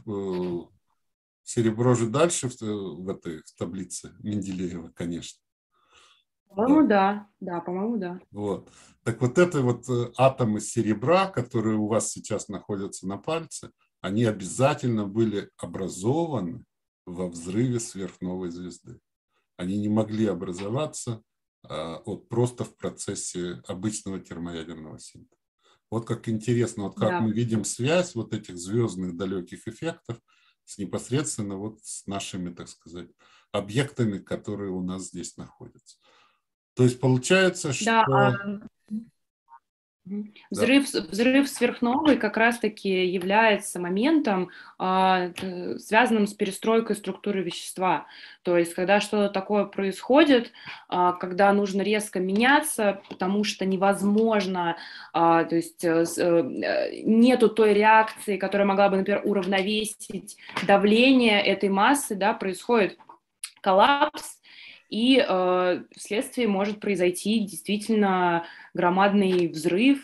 серебро же дальше в, в этой в таблице Менделеева, конечно. По-моему, да. да, да, по-моему, да. Вот. Так вот это вот атомы серебра, которые у вас сейчас находятся на пальце, они обязательно были образованы во взрыве сверхновой звезды. Они не могли образоваться а, вот просто в процессе обычного термоядерного синтеза. Вот как интересно, вот как да. мы видим связь вот этих звездных далеких эффектов с непосредственно вот с нашими, так сказать, объектами, которые у нас здесь находятся. То есть получается, что... Да. Взрыв, да. взрыв сверхновой как раз-таки является моментом, э, связанным с перестройкой структуры вещества. То есть, когда что-то такое происходит, э, когда нужно резко меняться, потому что невозможно, э, то есть э, нету той реакции, которая могла бы, например, уравновесить давление этой массы, да, происходит коллапс, и э, вследствие может произойти действительно громадный взрыв,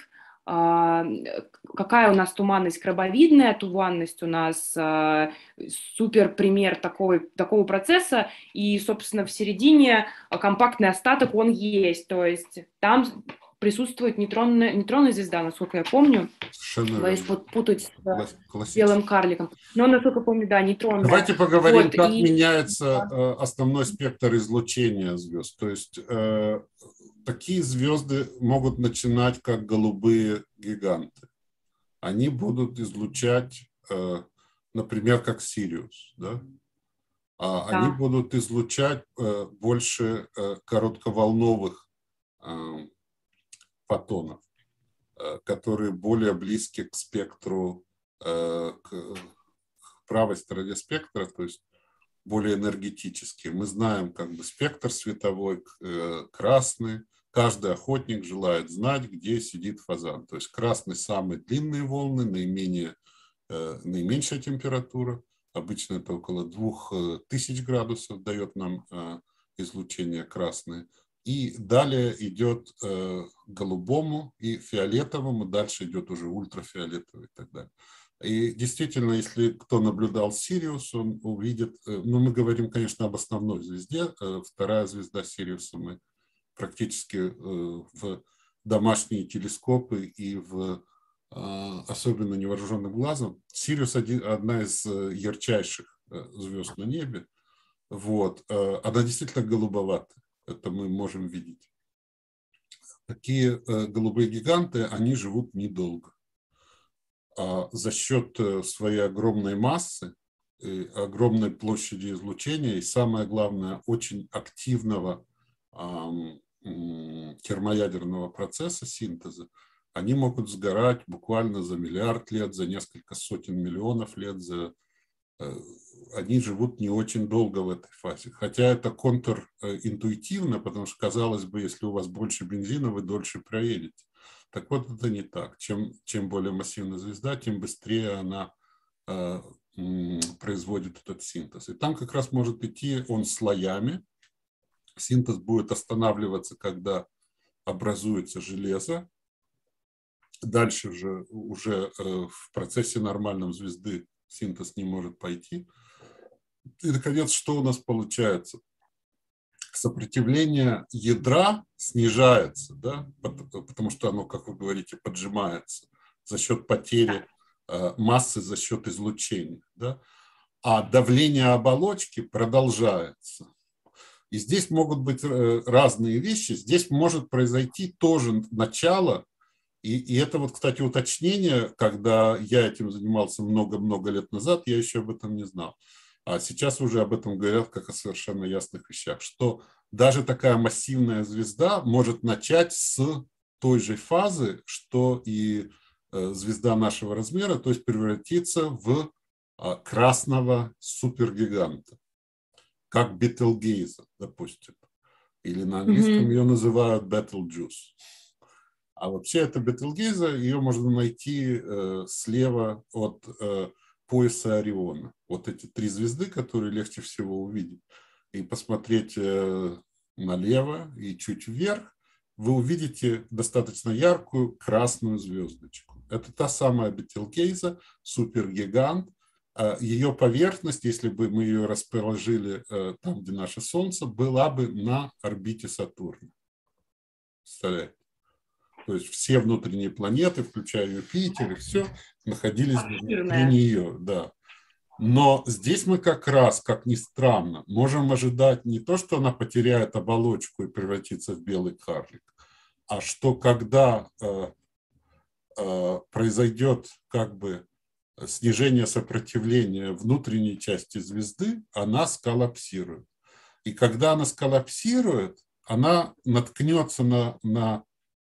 какая у нас туманность крабовидная, туманность у нас супер пример такого, такого процесса, и, собственно, в середине компактный остаток, он есть, то есть там присутствует нейтронная, нейтронная звезда, насколько я помню. Совершенно Боюсь верно. путать с белым Классический. карликом. Но, насколько помню, да, нейтронная. Давайте поговорим, вот, как и... меняется э, основной спектр излучения звезд. То есть э, такие звезды могут начинать как голубые гиганты. Они будут излучать, э, например, как Сириус, да? А да. они будут излучать э, больше э, коротковолновых э, фотонов, э, которые более близки к спектру, э, к, к правой стороне спектра, то есть более энергетические. Мы знаем как бы спектр световой, э, красный. Каждый охотник желает знать, где сидит фазан. То есть красный самые длинные волны, наименее, э, наименьшая температура. Обычно это около двух тысяч градусов дает нам э, излучение красное. И далее идет э, голубому и фиолетовому, дальше идет уже ультрафиолетовый и так далее. И действительно, если кто наблюдал Сириус, он увидит, ну, мы говорим, конечно, об основной звезде, вторая звезда Сириуса, мы практически в домашние телескопы и в особенно невооруженным глазом. Сириус одна из ярчайших звезд на небе. Вот. Она действительно голубовата. Это мы можем видеть. Такие голубые гиганты, они живут недолго. А за счет своей огромной массы, огромной площади излучения и, самое главное, очень активного термоядерного процесса синтеза, они могут сгорать буквально за миллиард лет, за несколько сотен миллионов лет. За... Они живут не очень долго в этой фазе. Хотя это контринтуитивно, потому что, казалось бы, если у вас больше бензина, вы дольше проедете. Так вот, это не так. Чем, чем более массивная звезда, тем быстрее она э, производит этот синтез. И там как раз может идти он слоями. Синтез будет останавливаться, когда образуется железо. Дальше же уже э, в процессе нормальном звезды синтез не может пойти. И, наконец, что у нас получается? Сопротивление ядра снижается, да, потому что оно, как вы говорите, поджимается за счет потери массы, за счет излучения, да, а давление оболочки продолжается. И здесь могут быть разные вещи. Здесь может произойти тоже начало, и, и это вот, кстати, уточнение, когда я этим занимался много-много лет назад, я еще об этом не знал. А сейчас уже об этом говорят как о совершенно ясных вещах, что даже такая массивная звезда может начать с той же фазы, что и звезда нашего размера, то есть превратиться в красного супергиганта, как Бетельгейзе, допустим. Или на английском mm-hmm. ее называют Betelgeuse. А вообще это Бетельгейзе, ее можно найти э, слева от э, пояса Ориона. Вот эти три звезды, которые легче всего увидеть. И посмотреть э, налево и чуть вверх, вы увидите достаточно яркую красную звездочку. Это та самая Бетельгейзе, супергигант. Э, ее поверхность, если бы мы ее расположили э, там, где наше Солнце, была бы на орбите Сатурна. Представляете? То есть все внутренние планеты, включая Юпитер, и все, находились бы внутри нее. Да. Но здесь мы как раз, как ни странно, можем ожидать не то, что она потеряет оболочку и превратится в белый карлик, а что когда э, э, произойдет как бы снижение сопротивления внутренней части звезды, она сколлапсирует. И когда она сколлапсирует, она наткнется на... на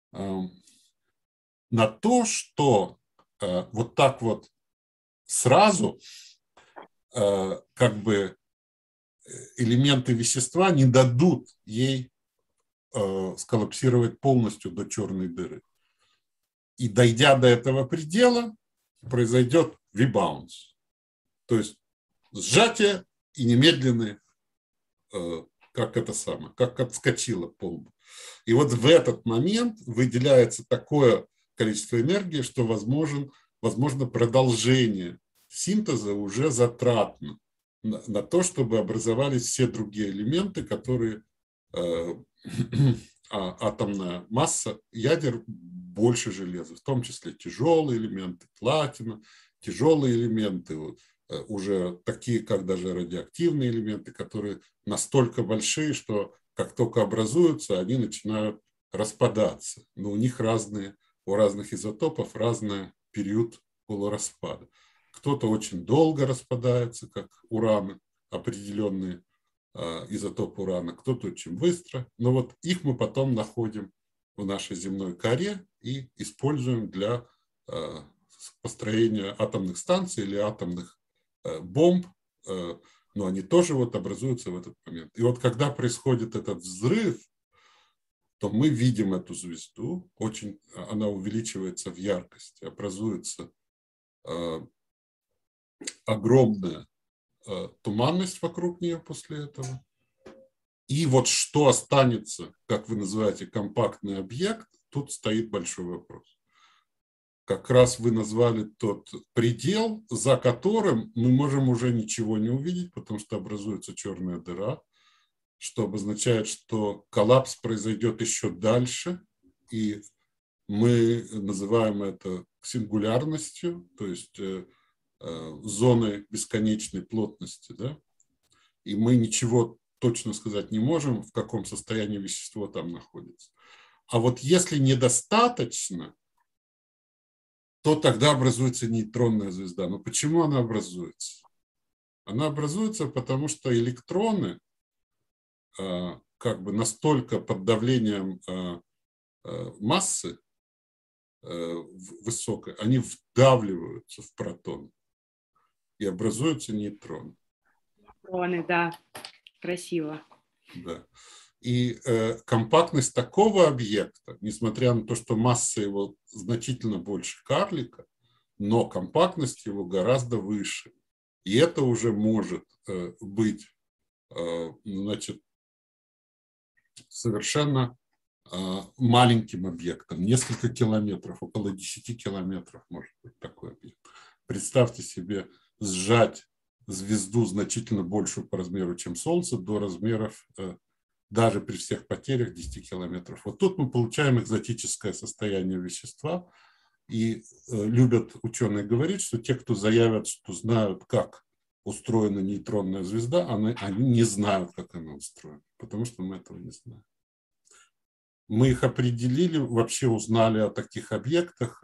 на то, что э, вот так вот сразу э, как бы элементы вещества не дадут ей э, сколлапсировать полностью до черной дыры. И дойдя до этого предела, произойдет ребаунс, то есть сжатие и немедленное, э, как это самое, как отскочило полба. И вот в этот момент выделяется такое количество энергии, что возможен, возможно продолжение синтеза уже затратно на, на то, чтобы образовались все другие элементы, которые э, атомная масса ядер больше железа, в том числе тяжелые элементы, платина, тяжелые элементы, уже такие, как даже радиоактивные элементы, которые настолько большие, что как только образуются, они начинают распадаться. Но у них разные, у разных изотопов разный период полураспада. Кто-то очень долго распадается, как ураны, определенные изотоп урана, кто-то очень быстро. Но вот их мы потом находим в нашей земной коре и используем для построения атомных станций или атомных бомб, но они тоже вот образуются в этот момент. И вот когда происходит этот взрыв, то мы видим эту звезду, очень, она увеличивается в яркости, образуется огромная туманность вокруг нее после этого. И вот что останется, как вы называете, компактный объект, тут стоит большой вопрос. Как раз вы назвали тот предел, за которым мы можем уже ничего не увидеть, потому что образуется черная дыра, что обозначает, что коллапс произойдет еще дальше, и мы называем это сингулярностью, то есть зоной бесконечной плотности, да? И мы ничего точно сказать не можем, в каком состоянии вещество там находится. А вот если недостаточно, то тогда образуется нейтронная звезда. Но почему она образуется? Она образуется, потому что электроны как бы настолько под давлением массы высокой, они вдавливаются в протон и образуются нейтроны. Нейтроны, да. Красиво. Да. И э, компактность такого объекта, несмотря на то, что масса его значительно больше карлика, но компактность его гораздо выше. И это уже может э, быть э, значит, совершенно э, маленьким объектом, несколько километров, около десяти километров может быть такой объект. Представьте себе сжать звезду значительно большую по размеру, чем Солнце, до размеров, даже при всех потерях, десяти километров. Вот тут мы получаем экзотическое состояние вещества. И любят ученые говорить, что те, кто заявят, что знают, как устроена нейтронная звезда, они, они не знают, как она устроена, потому что мы этого не знаем. Мы их определили, вообще узнали о таких объектах,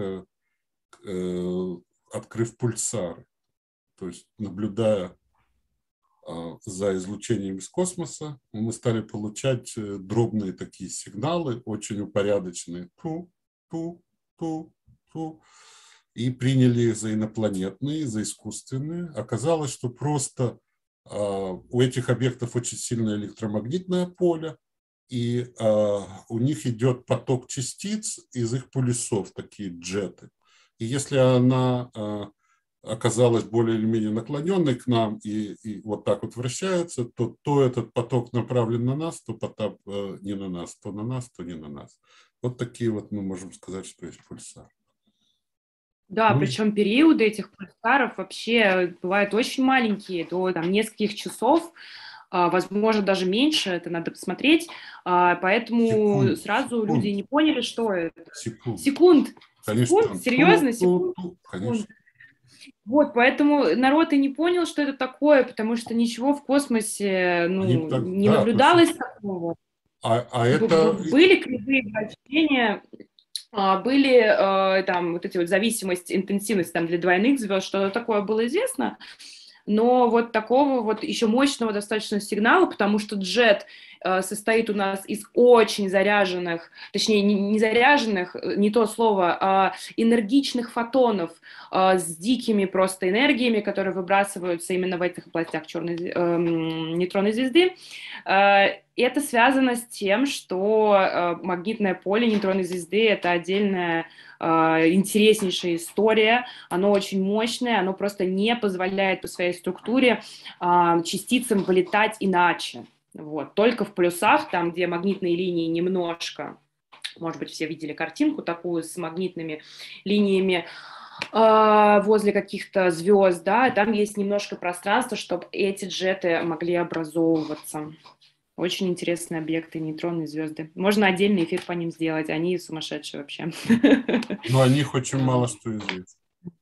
открыв пульсары. То есть, наблюдая а, за излучением из космоса, мы стали получать дробные такие сигналы, очень упорядоченные, ту, ту, ту, ту, и приняли за инопланетные, за искусственные. Оказалось, что просто а, у этих объектов очень сильное электромагнитное поле, и а, у них идет поток частиц из их полюсов, такие джеты. И если она а, оказалась более или менее наклоненной к нам и, и вот так вот вращается, то, то этот поток направлен на нас, то поток э, не на нас, то на нас, то не на нас. Вот такие вот мы можем сказать, что есть пульсар. Да, ну, причем периоды этих пульсаров вообще бывают очень маленькие, до там, нескольких часов, а, возможно, даже меньше, это надо посмотреть, а, поэтому секунд, сразу секунд, люди не поняли, что это. Секунд. Секунд. Конечно, Секунд? Серьезно? Секунд? Ту, ту, конечно. Вот, поэтому народ и не понял, что это такое, потому что ничего в космосе ну, так, не да, наблюдалось точно. такого. А, а это... Были кривые вращения, были там вот эти вот зависимости, интенсивность там для двойных звезд, что такое было известно, но вот такого вот еще мощного достаточно сигнала, потому что джет состоит у нас из очень заряженных, точнее не заряженных, не то слово, а энергичных фотонов с дикими просто энергиями, которые выбрасываются именно в этих областях черной э, нейтронной звезды. Это связано с тем, что магнитное поле нейтронной звезды — это отдельная интереснейшая история, оно очень мощное, оно просто не позволяет по своей структуре частицам вылетать иначе. Вот. Только в полюсах, там, где магнитные линии немножко может быть, все видели картинку такую с магнитными линиями э, возле каких-то звезд, да, там есть немножко пространства, чтобы эти джеты могли образовываться. Очень интересные объекты, нейтронные звезды. Можно отдельный эфир по ним сделать, они сумасшедшие вообще. Но о них очень мало что известно.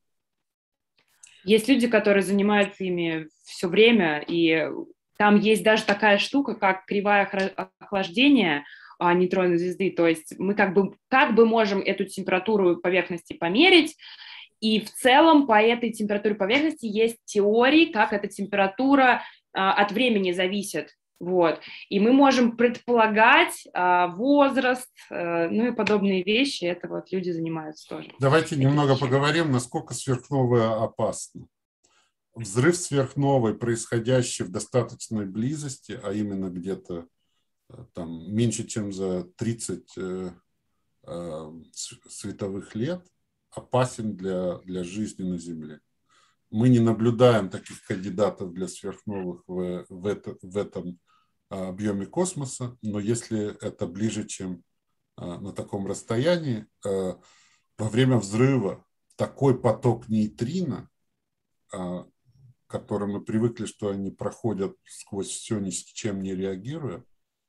Есть люди, которые занимаются ими все время, и там есть даже такая штука, как кривая охлаждения нейтронной звезды, то есть мы как бы, как бы можем эту температуру поверхности померить, и в целом по этой температуре поверхности есть теории, как эта температура а, от времени зависит. Вот. И мы можем предполагать а, возраст, а, ну и подобные вещи. Это вот люди занимаются тоже. Давайте немного вещами. Поговорим, насколько сверхновая опасна. Взрыв сверхновой, происходящий в достаточной близости, а именно где-то там меньше, чем за тридцать э, э, световых лет, опасен для, для жизни на Земле. Мы не наблюдаем таких кандидатов для сверхновых в, в, это, в этом объеме космоса, но если это ближе, чем на таком расстоянии, во время взрыва такой поток нейтрино, к которым мы привыкли, что они проходят сквозь все, ни с чем не реагируя,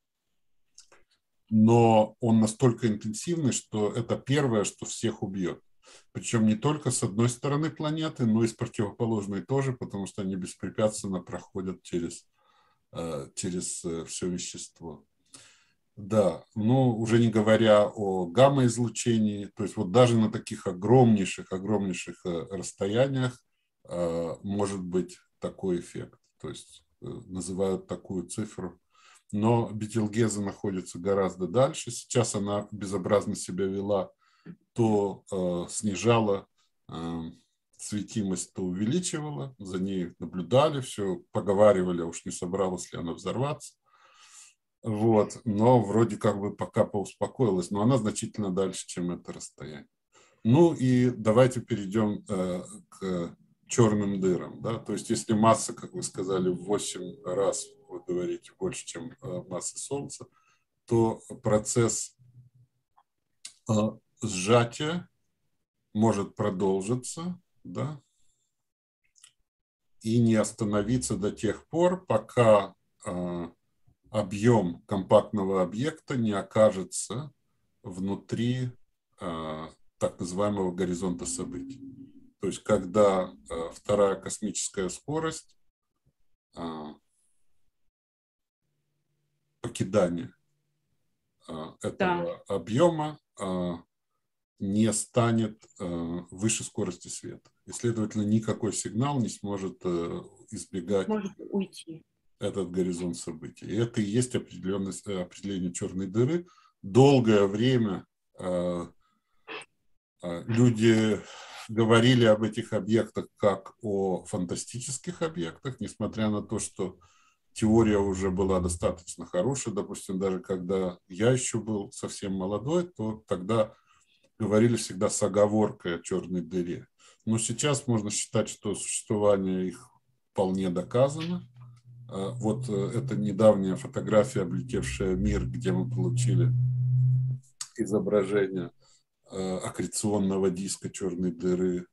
но он настолько интенсивный, что это первое, что всех убьет. Причем не только с одной стороны планеты, но и с противоположной тоже, потому что они беспрепятственно проходят через, через все вещество. Да, но уже не говоря о гамма-излучении, то есть вот даже на таких огромнейших, огромнейших расстояниях может быть такой эффект. То есть называют такую цифру. Но Бетельгеза находится гораздо дальше. Сейчас она безобразно себя вела, то э, снижала э, светимость, то увеличивала. За ней наблюдали, все поговаривали, уж не собралась ли она взорваться. Вот. Но вроде как бы пока поуспокоилась, но она значительно дальше, чем это расстояние. Ну и давайте перейдем э, к черным дырам. Да? То есть если масса, как вы сказали, в восемь раз, вы говорите, больше, чем э, масса Солнца, то процесс э, сжатия может продолжиться, да, и не остановиться до тех пор, пока э, объем компактного объекта не окажется внутри э, так называемого горизонта событий. То есть когда э, вторая космическая скорость э, покидания э, этого да. объема э, не станет э, выше скорости света. И, следовательно, никакой сигнал не сможет э, избегать может уйти. Этот горизонт событий. И это и есть определение черной дыры. Долгое время э, э, люди говорили об этих объектах как о фантастических объектах, несмотря на то, что теория уже была достаточно хорошая. Допустим, даже когда я еще был совсем молодой, то тогда говорили всегда с оговоркой о черной дыре. Но сейчас можно считать, что существование их вполне доказано. Вот это недавняя фотография, облетевшая мир, где мы получили изображение аккреционного диска черной дыры.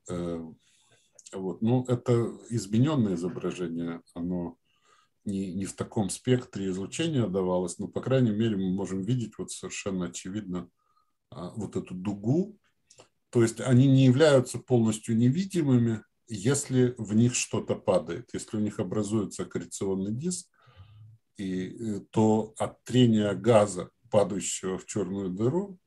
Вот. Ну, это измененное изображение, оно не, не в таком спектре излучения давалось, но, по крайней мере, мы можем видеть вот совершенно очевидно вот эту дугу. То есть они не являются полностью невидимыми, если в них что-то падает. Если у них образуется аккреционный диск, и, то от трения газа, падающего в черную дыру,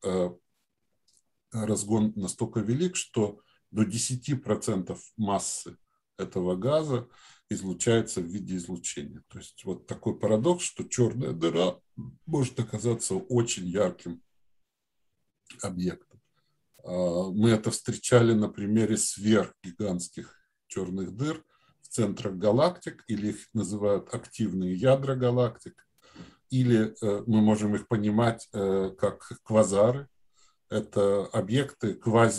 разгон настолько велик, что до десяти процентов массы этого газа излучается в виде излучения. То есть вот такой парадокс, что черная дыра может оказаться очень ярким объектом. Мы это встречали на примере сверхгигантских черных дыр в центрах галактик, или их называют активные ядра галактик, или мы можем их понимать как квазары. Это объекты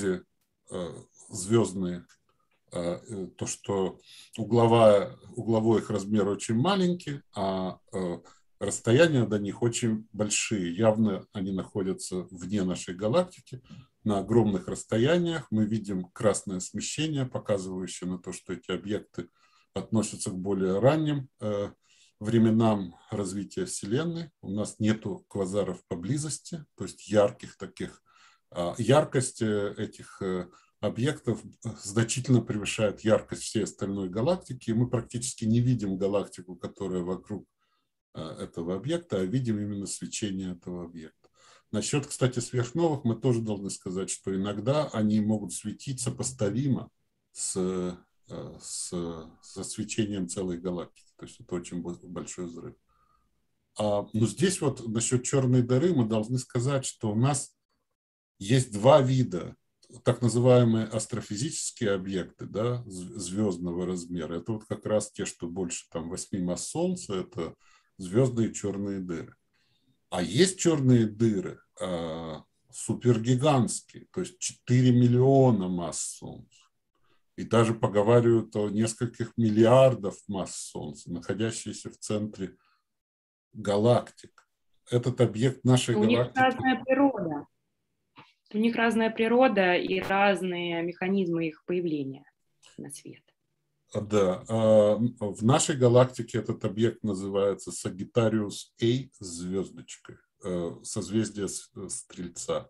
квазизвездные, то, что угловая, угловой их размер очень маленький, а расстояния до них очень большие. Явно они находятся вне нашей галактики, на огромных расстояниях. Мы видим красное смещение, показывающее на то, что эти объекты относятся к более ранним э, временам развития Вселенной. У нас нету квазаров поблизости, то есть ярких таких. Э, яркость этих э, объектов значительно превышает яркость всей остальной галактики, и мы практически не видим галактику, которая вокруг этого объекта, а видим именно свечение этого объекта. Насчет, кстати, сверхновых мы тоже должны сказать, что иногда они могут светить сопоставимо с, с, со свечением целой галактики. То есть это очень большой взрыв. А, но здесь вот насчет черной дыры мы должны сказать, что у нас есть два вида, так называемые астрофизические объекты, да, звездного размера. Это вот как раз те, что больше там восьми масс Солнца, это звездные черные дыры. А есть черные дыры э, супергигантские, то есть четыре миллиона масс Солнца. И даже поговаривают о нескольких миллиардов масс Солнца, находящиеся в центре галактик. Этот объект нашей У них галактики... разная природа. У них разная природа и разные механизмы их появления на свет. Да, в нашей галактике этот объект называется Sagittarius А с звездочкой, созвездие Стрельца.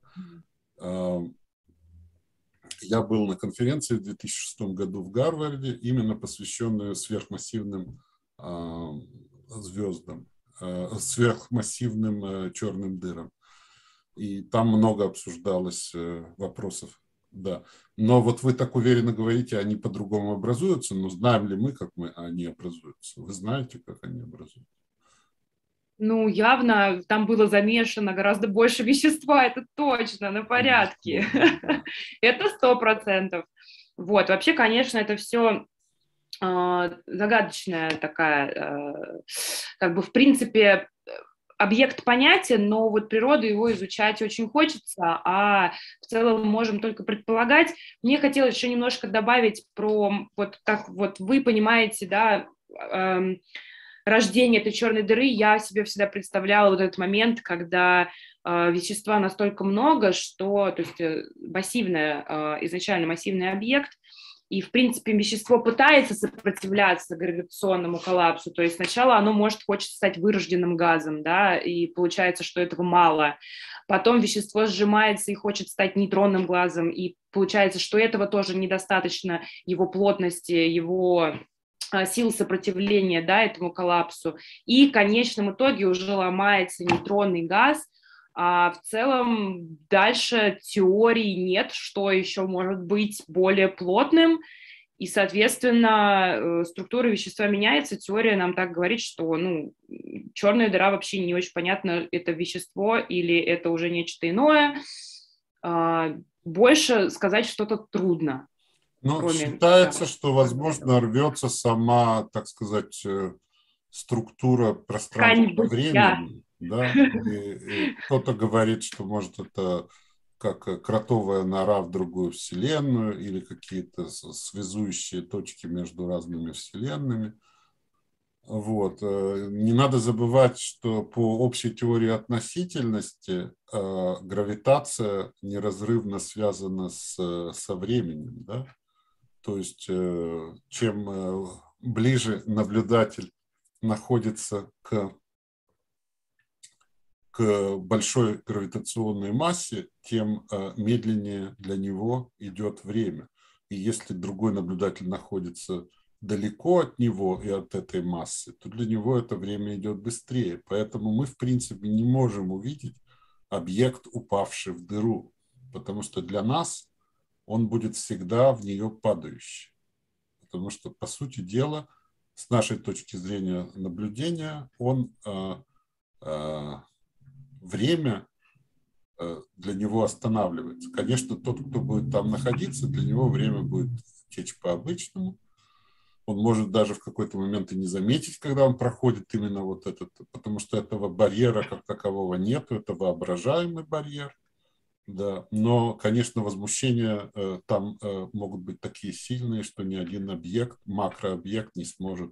Я был на конференции в две тысячи шестом году в Гарварде, именно посвященную сверхмассивным звездам, сверхмассивным черным дырам. И там много обсуждалось вопросов. Да. Но вот вы так уверенно говорите, они по-другому образуются, но знаем ли мы, как мы, они образуются? Вы знаете, как они образуются? Ну, явно там было замешано гораздо больше вещества, это точно, на порядке. Это сто процентов. Вот, вообще, конечно, это все загадочная такая, как бы, в принципе, объект понятен, но вот природу его изучать очень хочется, а в целом можем только предполагать. Мне хотелось еще немножко добавить про, вот как вот вы понимаете, да, э, рождение этой черной дыры. Я себе всегда представляла вот этот момент, когда э, вещества настолько много, что, то есть э, массивное, э, изначально массивный объект, и, в принципе, вещество пытается сопротивляться гравитационному коллапсу, то есть сначала оно может хочет стать вырожденным газом, да, и получается, что этого мало. Потом вещество сжимается и хочет стать нейтронным газом, и получается, что этого тоже недостаточно, его плотности, его сил сопротивления, да, этому коллапсу. И в конечном итоге уже ломается нейтронный газ. А в целом дальше теории нет, что еще может быть более плотным, и, соответственно, структура вещества меняется. Теория нам так говорит, что, ну, черная дыра вообще не очень понятно, это вещество или это уже нечто иное. Больше сказать что-то трудно. Ну, считается, того, что, возможно, рвется сама, так сказать, структура пространства-времени. Да? И, и кто-то говорит, что, может, это как кротовая нора в другую вселенную или какие-то связующие точки между разными вселенными. Вот. Не надо забывать, что по общей теории относительности гравитация неразрывно связана с, со временем. Да? То есть, чем ближе наблюдатель находится к к большой гравитационной массе, тем медленнее для него идет время. И если другой наблюдатель находится далеко от него и от этой массы, то для него это время идет быстрее. Поэтому мы, в принципе, не можем увидеть объект, упавший в дыру, потому что для нас он будет всегда в нее падающий. Потому что, по сути дела, с нашей точки зрения наблюдения, он... время для него останавливается. Конечно, тот, кто будет там находиться, для него время будет течь по-обычному. Он может даже в какой-то момент и не заметить, когда он проходит именно вот этот, потому что этого барьера как такового нет, это воображаемый барьер. Да. Но, конечно, возмущения э, там э, могут быть такие сильные, что ни один объект, макрообъект не сможет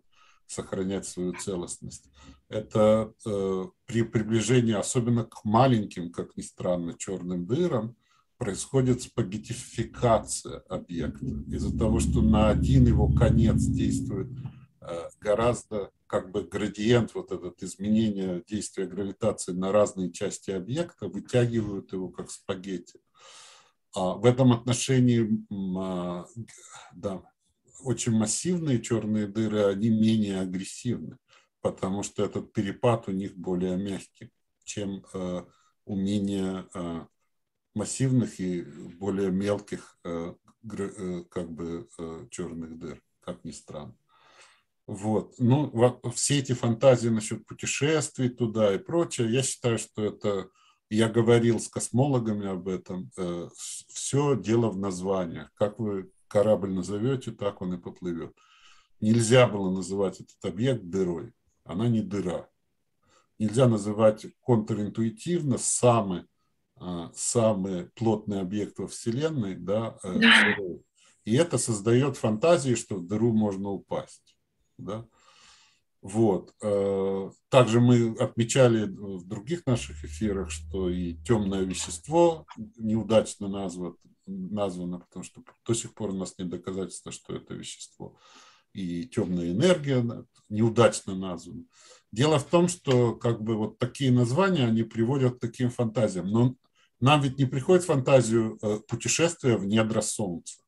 сохранять свою целостность. Это э, при приближении, особенно к маленьким, как ни странно, черным дырам, происходит спагеттификация объекта. Из-за того, что на один его конец действует э, гораздо как бы градиент, вот этот изменение действия гравитации на разные части объекта, вытягивают его как спагетти. А в этом отношении, а, да, очень массивные черные дыры, они менее агрессивны, потому что этот перепад у них более мягкий, чем э, у менее э, массивных и более мелких э, э, как бы э, черных дыр, как ни странно. Вот. Ну, вот, все эти фантазии насчет путешествий туда и прочее, я считаю, что это, я говорил с космологами об этом, э, все дело в названиях. Как вы корабль назовете, так он и поплывет. Нельзя было называть этот объект дырой. Она не дыра. Нельзя называть контринтуитивно самый, самый плотный объект во Вселенной, да, дырой. И это создает фантазии, что в дыру можно упасть. Да? Вот. Также мы отмечали в других наших эфирах, что и темное вещество неудачно названо, названо, потому что до сих пор у нас нет доказательства, что это вещество. И темная энергия неудачно названа. Дело в том, что как бы вот такие названия, они приводят к таким фантазиям. Но нам ведь не приходит в фантазию путешествия в недра Солнца.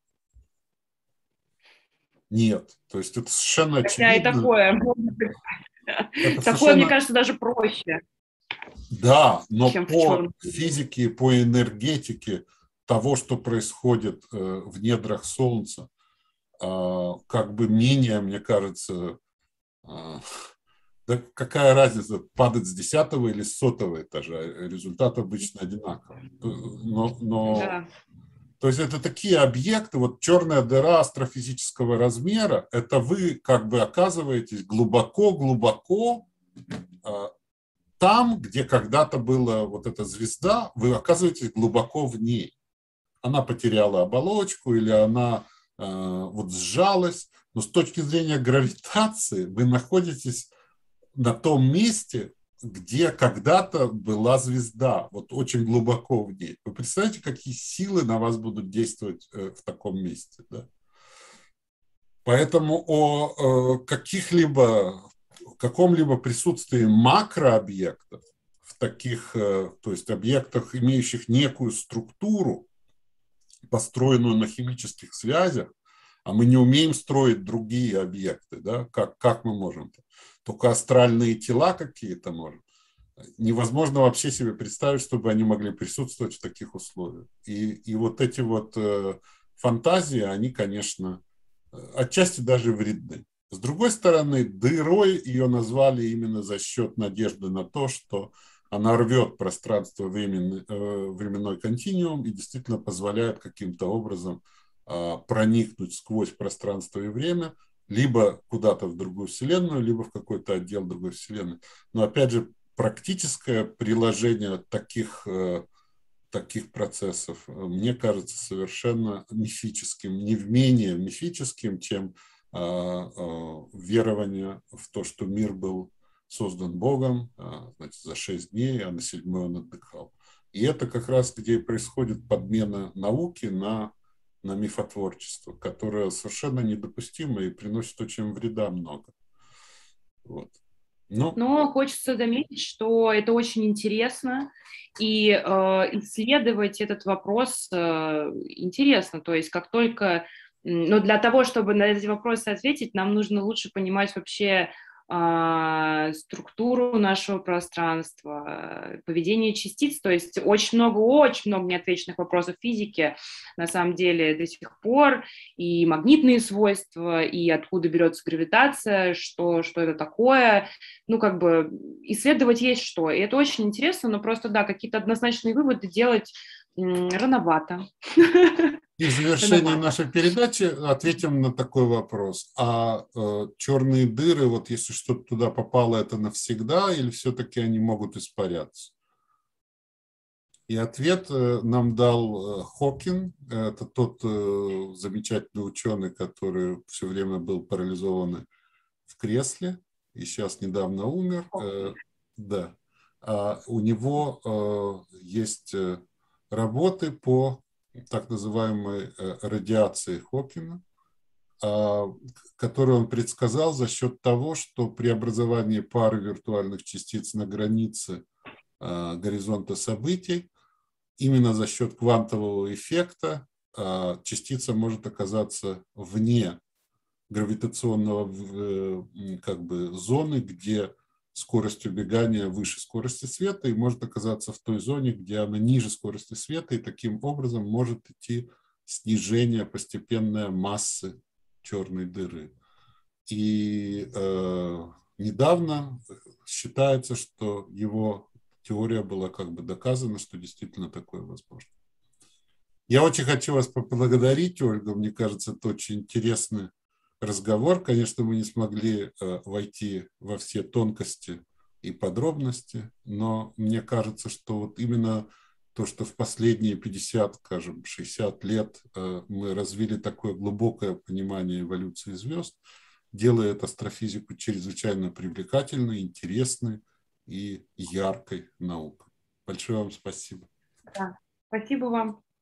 Нет. То есть это совершенно Хотя очевидно. и такое. Это Такое, совершенно... мне кажется, даже проще. Да, но чем по физике, по энергетике того, что происходит в недрах Солнца, как бы менее, мне кажется, да какая разница, падать с десятого или с сотого этажа, результат обычно одинаковый. Но, но... Да. То есть это такие объекты, вот черная дыра астрофизического размера, это вы как бы оказываетесь глубоко-глубоко там, где когда-то была вот эта звезда, вы оказываетесь глубоко в ней. Она потеряла оболочку или она э, вот сжалась, но с точки зрения гравитации вы находитесь на том месте, где когда-то была звезда, вот очень глубоко в ней. Вы представляете, какие силы на вас будут действовать э, в таком месте, да? Поэтому о э, каких-либо, каком-либо присутствии макрообъектов, в таких, э, то есть объектах, имеющих некую структуру, построенную на химических связях, а мы не умеем строить другие объекты, да? как, как мы можем? Только астральные тела какие-то можем. Невозможно вообще себе представить, чтобы они могли присутствовать в таких условиях. И, и вот эти вот э, фантазии, они, конечно, отчасти даже вредны. С другой стороны, дырой ее назвали именно за счет надежды на то, что она рвет пространство временный, э, временной континуум и действительно позволяет каким-то образом э, проникнуть сквозь пространство и время, либо куда-то в другую вселенную, либо в какой-то отдел другой вселенной. Но опять же, практическое приложение таких, э, таких процессов, мне кажется, совершенно мифическим, не менее мифическим, чем э, э, верование в то, что мир был создан Богом, э, значит, за шесть дней, а на седьмой он отдыхал. И это как раз где происходит подмена науки на на мифотворчество, которое совершенно недопустимо и приносит очень вреда много. Вот. Но... Но хочется заметить, что это очень интересно, и э, исследовать этот вопрос э, интересно. То есть как только... Но для того, чтобы на эти вопросы ответить, нам нужно лучше понимать вообще структуру нашего пространства, поведение частиц, то есть очень много, очень много неотвеченных вопросов физики на самом деле до сих пор, и магнитные свойства, и откуда берется гравитация, что, что это такое, ну как бы исследовать есть что, и это очень интересно, но просто да, какие-то однозначные выводы делать м- рановато. И в завершении нашей передачи ответим на такой вопрос. А э, черные дыры, вот если что-то туда попало, это навсегда или все-таки они могут испаряться? И ответ э, нам дал э, Хокинг. Это тот э, замечательный ученый, который все время был парализован в кресле и сейчас недавно умер. Да. У него есть работы по так называемой радиации Хокинга, которую он предсказал за счет того, что при образовании пары виртуальных частиц на границе горизонта событий, именно за счет квантового эффекта частица может оказаться вне гравитационного как бы зоны, где скорость убегания выше скорости света, и может оказаться в той зоне, где она ниже скорости света, и таким образом может идти снижение постепенной массы черной дыры. И э, недавно считается, что его теория была как бы доказана, что действительно такое возможно. Я очень хочу вас поблагодарить, Ольга. Мне кажется, это очень интересный разговор. Конечно, мы не смогли э, войти во все тонкости и подробности, но мне кажется, что вот именно то, что в последние пятьдесят, скажем, шестьдесят лет э, мы развили такое глубокое понимание эволюции звезд, делает астрофизику чрезвычайно привлекательной, интересной и яркой наукой. Большое вам спасибо. Да, спасибо вам.